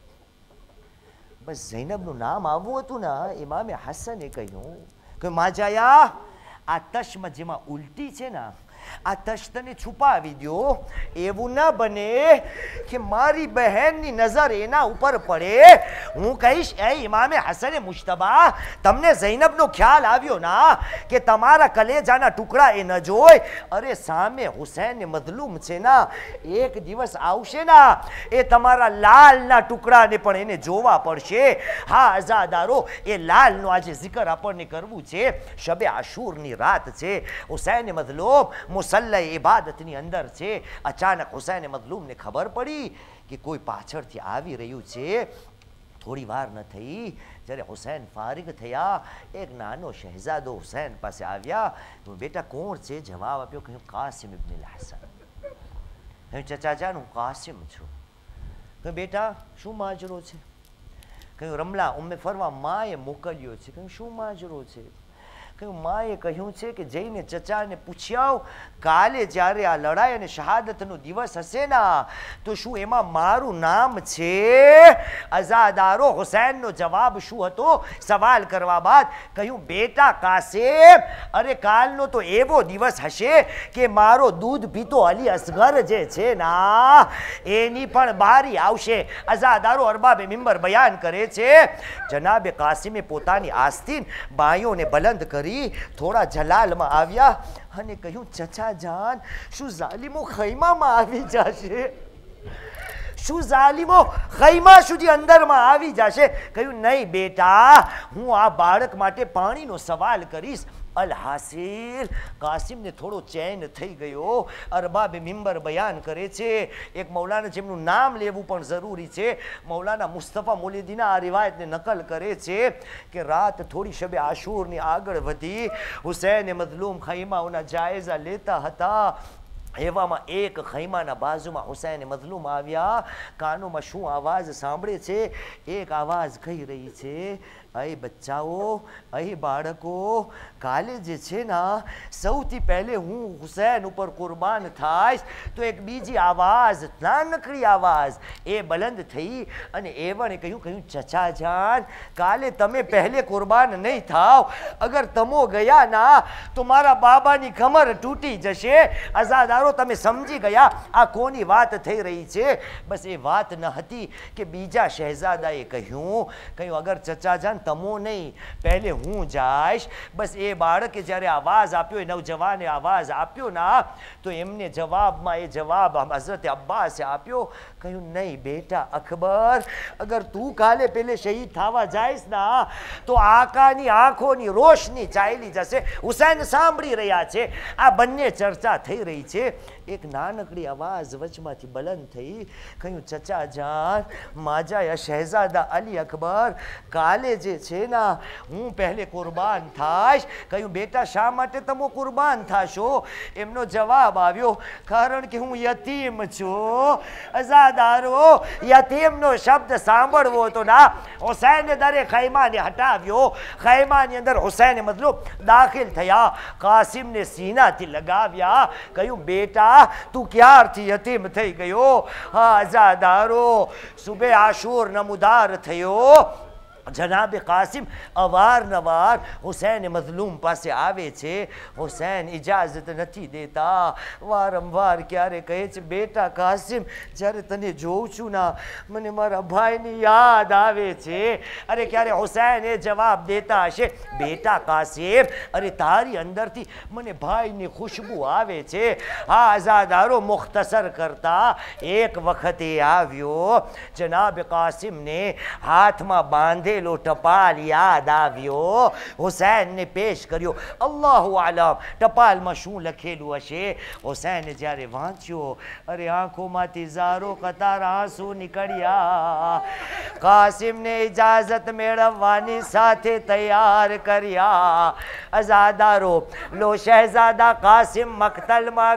બસ ઝૈનબનું નામ આવવું હતું ને, ઇમામે હસને કહ્યું કે માજાયા આ તશમાં જેમાં ઉલટી છે ને, આ તશ્તને છુપાવી દો. એવું ના બને કે મારી બહેનની નજર એના ઉપર પડે. હું કહીશ એ ઇમામે હસને મુશ્તબા, તમને ઝૈનબનો ખ્યાલ આવ્યો ના કે તમારા કલેજાના ટુકડા એ ન જોઈ? અરે સામે હુસૈન મઝલૂમ છે ના, એક દિવસ આવશે ના એ તમારા લાલના ટુકડાને પણ એને જોવા પડશે. હા અઝાદારો, એ લાલનો આજે zikr આપણને કરવું છે. શબે આશુરની રાત છે. હુસૈન મઝલૂમ મુસલ્લા ઇબાદતની અંદર છે. અચાનક હુસૈન મઝલૂમને ખબર પડી કે કોઈ પાછળથી આવી રહ્યું છે. થોડી વાર ન થઈ જ્યારે હુસૈન ફારિગ થયા, એક નાનો શહેઝાદો હુસૈન પાસે આવ્યા. બેટા કોણ છે? જવાબ આપ્યો. કહ્યું કાસિમ ઇબ્ન હસન. કહ્યું ચચા જાન હું કાસિમ છું. કહ્યું બેટા શું માજરો છે? કહ્યું રમલા ઉમ્મે ફરવા માએ મોકલ્યો છે. કહ્યું શું માજરો છે? કહ્યું માએ કહ્યું છે કે જઈને ચચાને પૂછ્યા કાલે જ્યારે આ લડાઈ અને શહાદતનો દિવસ હશે ને તો શું એમાં મારું નામ છે? અઝાદારો, હુસૈનનો જવાબ શું હતો સવાલ કરવા બાદ? કહ્યું બેટા કાસિમ, અરે કાલનો તો એવો દિવસ હશે કે મારો દૂધ પીતો અલી અસગર જે છે ના એની પણ બારી આવશે. અઝાદારો, અરબાબે મિંબર બયાન કરે છે જનાબે કાસિમે પોતાની આસ્તીન બાયોને બલંદ કરી થોડા જલાલમાં આવ્યા અને કહ્યું ચચા જાન શું ઝાલિમો ખૈમામાં આવી જશે? શું ઝાલિમો ખૈમા સુધી અંદરમાં આવી જશે? કહ્યું નહીં બેટા, હું આ બાળક માટે પાણીનો સવાલ કરીશ. અલહાસિલ કાસિમને થોડો ચેન થઈ ગયો. અરબાબે મિંબર બયાન કરે છે, એક મૌલાના જેમનું નામ લેવું પણ જરૂરી છે, મૌલાના મુસ્તફા મોલીદીના આ રિવાયતને નકલ કરે છે કે રાત થોડી શબે આશુરની આગળ વધી. હુસૈન મઝલૂમ ખૈમાઓના જાયઝા લેતા હતા. એવામાં એક ખૈમાના બાજુમાં હુસૈન મઝલૂમ આવ્યા. કાનોમાં શું અવાજ સાંભળે છે? એક અવાજ કહી રહી છે, અહીં બચ્ચાઓ, અહીં બાળકો, કાલે જે છે ને સૌથી પહેલે હું હુસૈન ઉપર કુરબાન થાઈશ. તો એક બીજી આવાજ, નાનકડી આવાજ એ બલંદ થઈ અને એવણે કહ્યું ચચા જાન કાલે તમે પહેલે કુરબાન નહીં થાવ. અગર તમો ગયા ના તો મારા બાબાની કમર તૂટી જશે. અઝાદારો, તમે સમજી ગયા આ કોની વાત થઈ રહી છે? બસ એ વાત ન હતી કે બીજા શહેઝાદાએ કહ્યું અગર ચચા જાન તમો નહીં પહેલે હું જાઈશ. બસ એ બાળકે જ્યારે આવાજ આપ્યો, એ નવજવાને આવાજ આપ્યો ના તો એમને જવાબમાં એ જવાબ હઝરત અબ્બાસે આપ્યો. કહ્યું નહીં બેટા અકબર, અગર તું કાલે પહેલે શહીદ થવા જાઈશ ના તો આકાની આંખોની રોશની ચાલી જશે. હુસૈન સાંભળી રહ્યા છે, આ બંને ચર્ચા થઈ રહી છે. એક નાનકડી આવાજ વચમાંથી બલંદ થઈ. કહ્યું ચચા જાન માજા શહેઝાદા અલી અકબર, કાલે જે છે ને હું પહેલે કુરબાન થાઈશ. કહ્યું બેટા શા માટે તમે કુરબાન થાશો? એમનો જવાબ આવ્યો કારણ કે હું યતીમ છું. અઝાદારો, યતીમનો શબ્દ સાંભળવો તો ના હુસૈને દરે ખૈમાને હટાવ્યો. ખૈમાની અંદર હુસૈન મઝલૂમ દાખિલ થયા. કાસિમને સીનાથી લગાવ્યા. કહ્યું બેટા તું ક્યારથી યતીમ થઈ ગયો? હા અઝાદારો, સુબે આશુર નમુદાર થયો. જનાબે કાસિમ અવારનવાર હુસૈન મઝલૂમ પાસે આવે છે. હુસૈન ઇજાઝત નથી દેતા. વારંવાર ક્યારે કહે છે બેટા કાસિમ, જ્યારે તને જોઉં છું ના મને મારા ભાઈની યાદ આવે છે. અરે ક્યારે હુસૈન એ જવાબ દેતા હશે બેટા કાસિમ, અરે તારી અંદરથી મને ભાઈની ખુશ્બુ આવે છે. હા આઝાદારો, મુખ્તસર કરતા એક વખતે આવ્યો. જનાબ કાસિમને હાથમાં બાંધે ટપાલ યાદ આવ્યો. હુસૈનને પેશ કર્યો. અલ્લાહુ આલમ ટપાલમાં શું લખેલું હશે? હુસૈને જ્યારે વાંચ્યો, અરે આંખોમાંથી ઝારો કતાર આંસુ નીકળ્યા. કાસિમને ઇજાઝત મેળવવાની સાથે તૈયાર કર્યા. અઝાદારો, લો શહેઝાદા કાસિમ મક્તલમાં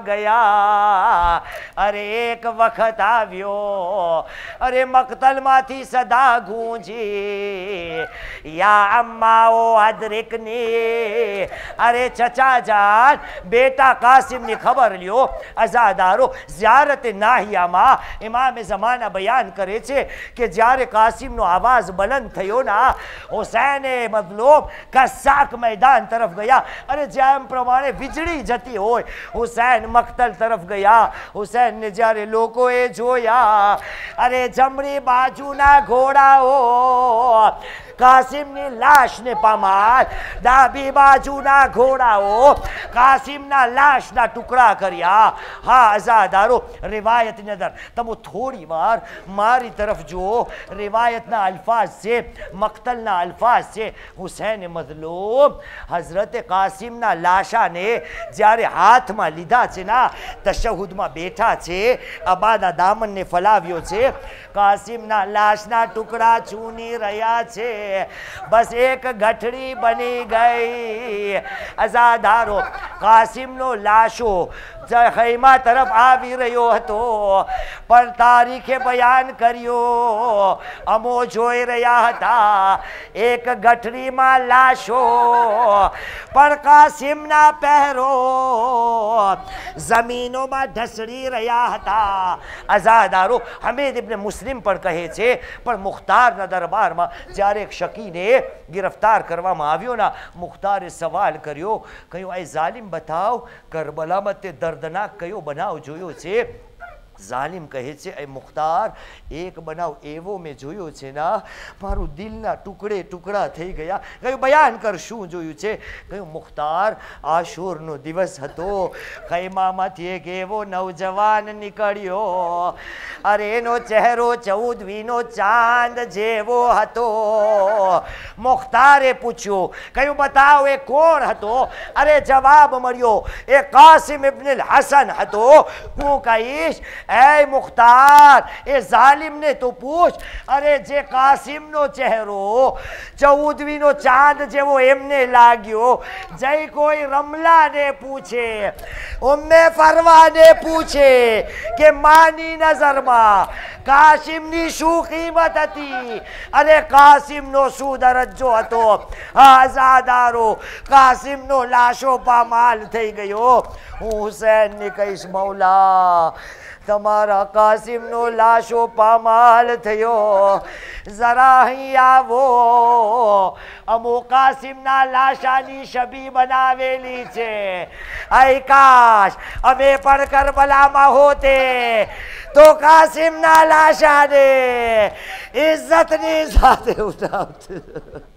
ગયા. અરે એક વખત આવ્યો, અરે મક્તલમાંથી સદા ગૂંજી या अम्मा ओ अदरिकनी। अरे चचा जान, बेटा कासिम ने खबर लियो। अजादारो ज़ियारत नाहियामा इमाम ज़माना बयान करे छे कि જ્યારે કાસિમનો આવાજ બલંદ થયો ના, હુસૈને મઝલૂમ કસાક મેદાન તરફ ગયા। અરે જેમ પ્રમાણે વીજળી જતી હોય, હુસૈન મક્તલ તરફ ગયા। હુસૈનને જ્યારે લોકોએ જોયા, અરે જમણી બાજુના ઘોડાઓ કાસિમની લાશને પામાલ, ડાબી બાજુના ઘોડાઓ કાસિમના લાશના ટુકડા કર્યા। હા અઝાદારો, રિવાયતની અંદર તમે થોડી વાર મારી તરફ જુઓ। રિવાયતના અલ્ફાઝ છે, મક્તલના અલ્ફાઝ છે। હુસૈન મઝલૂમ હઝરત કાસિમના લાશાને જ્યારે હાથમાં લીધા છે ના, તશહુદમાં બેઠા છે, અબાના દામનને ફલાવ્યો છે, કાસિમના લાશના ટુકડા ચૂની રહ્યા છે। બસ એક ગઠડી બની ગઈ। અઝાદારો કાસિમનો લાશો ખૈમા તરફ આવી રહ્યો હતો, પણ તારીખે બયાન કર્યો, અમો જોઈ રહ્યા હતા એક ગઠડીમાં લાશો, પણ કાસિમના પહેરો જમીનોમાં ઢસડી રહ્યા હતા। અઝાદારો હમીદ ઇબ્ન મુસ્લિમ પણ કહે છે, પણ મુખ્તારના દરબારમાં જ્યારે એક શકીને ગિરફ્તાર કરવામાં આવ્યો ના, મુખ્તારે સવાલ કર્યો, કહ્યું એ ઝાલિમ બતાવ, કરબલામાં તે દર્દનાક કયો બનાવ જોયો છે? ઝાલિમ કહે છે, એ મુખ્તાર, એક બનાવ એવો મેં જોયો છે ના, મારું દિલના ટુકડે ટુકડા થઈ ગયા। કહ્યું બયાન કર, શું જોયું છે? કહ્યું મુખ્તાર, આશુરનો દિવસ હતો, ખૈમામાંથી એક એવો નવજવાન નીકળ્યો, અરે એનો ચહેરો 14મીનો ચાંદ જેવો હતો। મુખ્તારે પૂછ્યું, કહ્યું બતાવો એ કોણ હતો? અરે જવાબ મળ્યો, એ કાસિમ ઇબ્ન અલ હસન હતો। હું કહીશ ए मुख्तार, ए जालिम ने तो पूछ, अरे जे कासिम नो चेहरो 14મી નો ચાંદ જેવો એમને લાગ્યો, જઈ કોઈ રમલા ને પૂછે, ઉમ્મે ફરવા ને પૂછે કે માની નજરમાં કાસિમની શું કિંમત હતી અને કાસિમનો શું દરજ્જો હતો? આઝાદારો, કાસિમનો લાશો પામાલ થઈ ગયો। હું હુસૈનને કહીશ, મૌલા તમારા કાસિમનો લાશો પામાલ થયો, જરા અહીં આવો, અમો કાસિમના લાશાની છબી બનાવેલી છે। આય કાશ અમે પણ કરબલામાં હોતે તો કાસિમના લાશાને ઇજ્જતની સાથે ઉઠાવતે।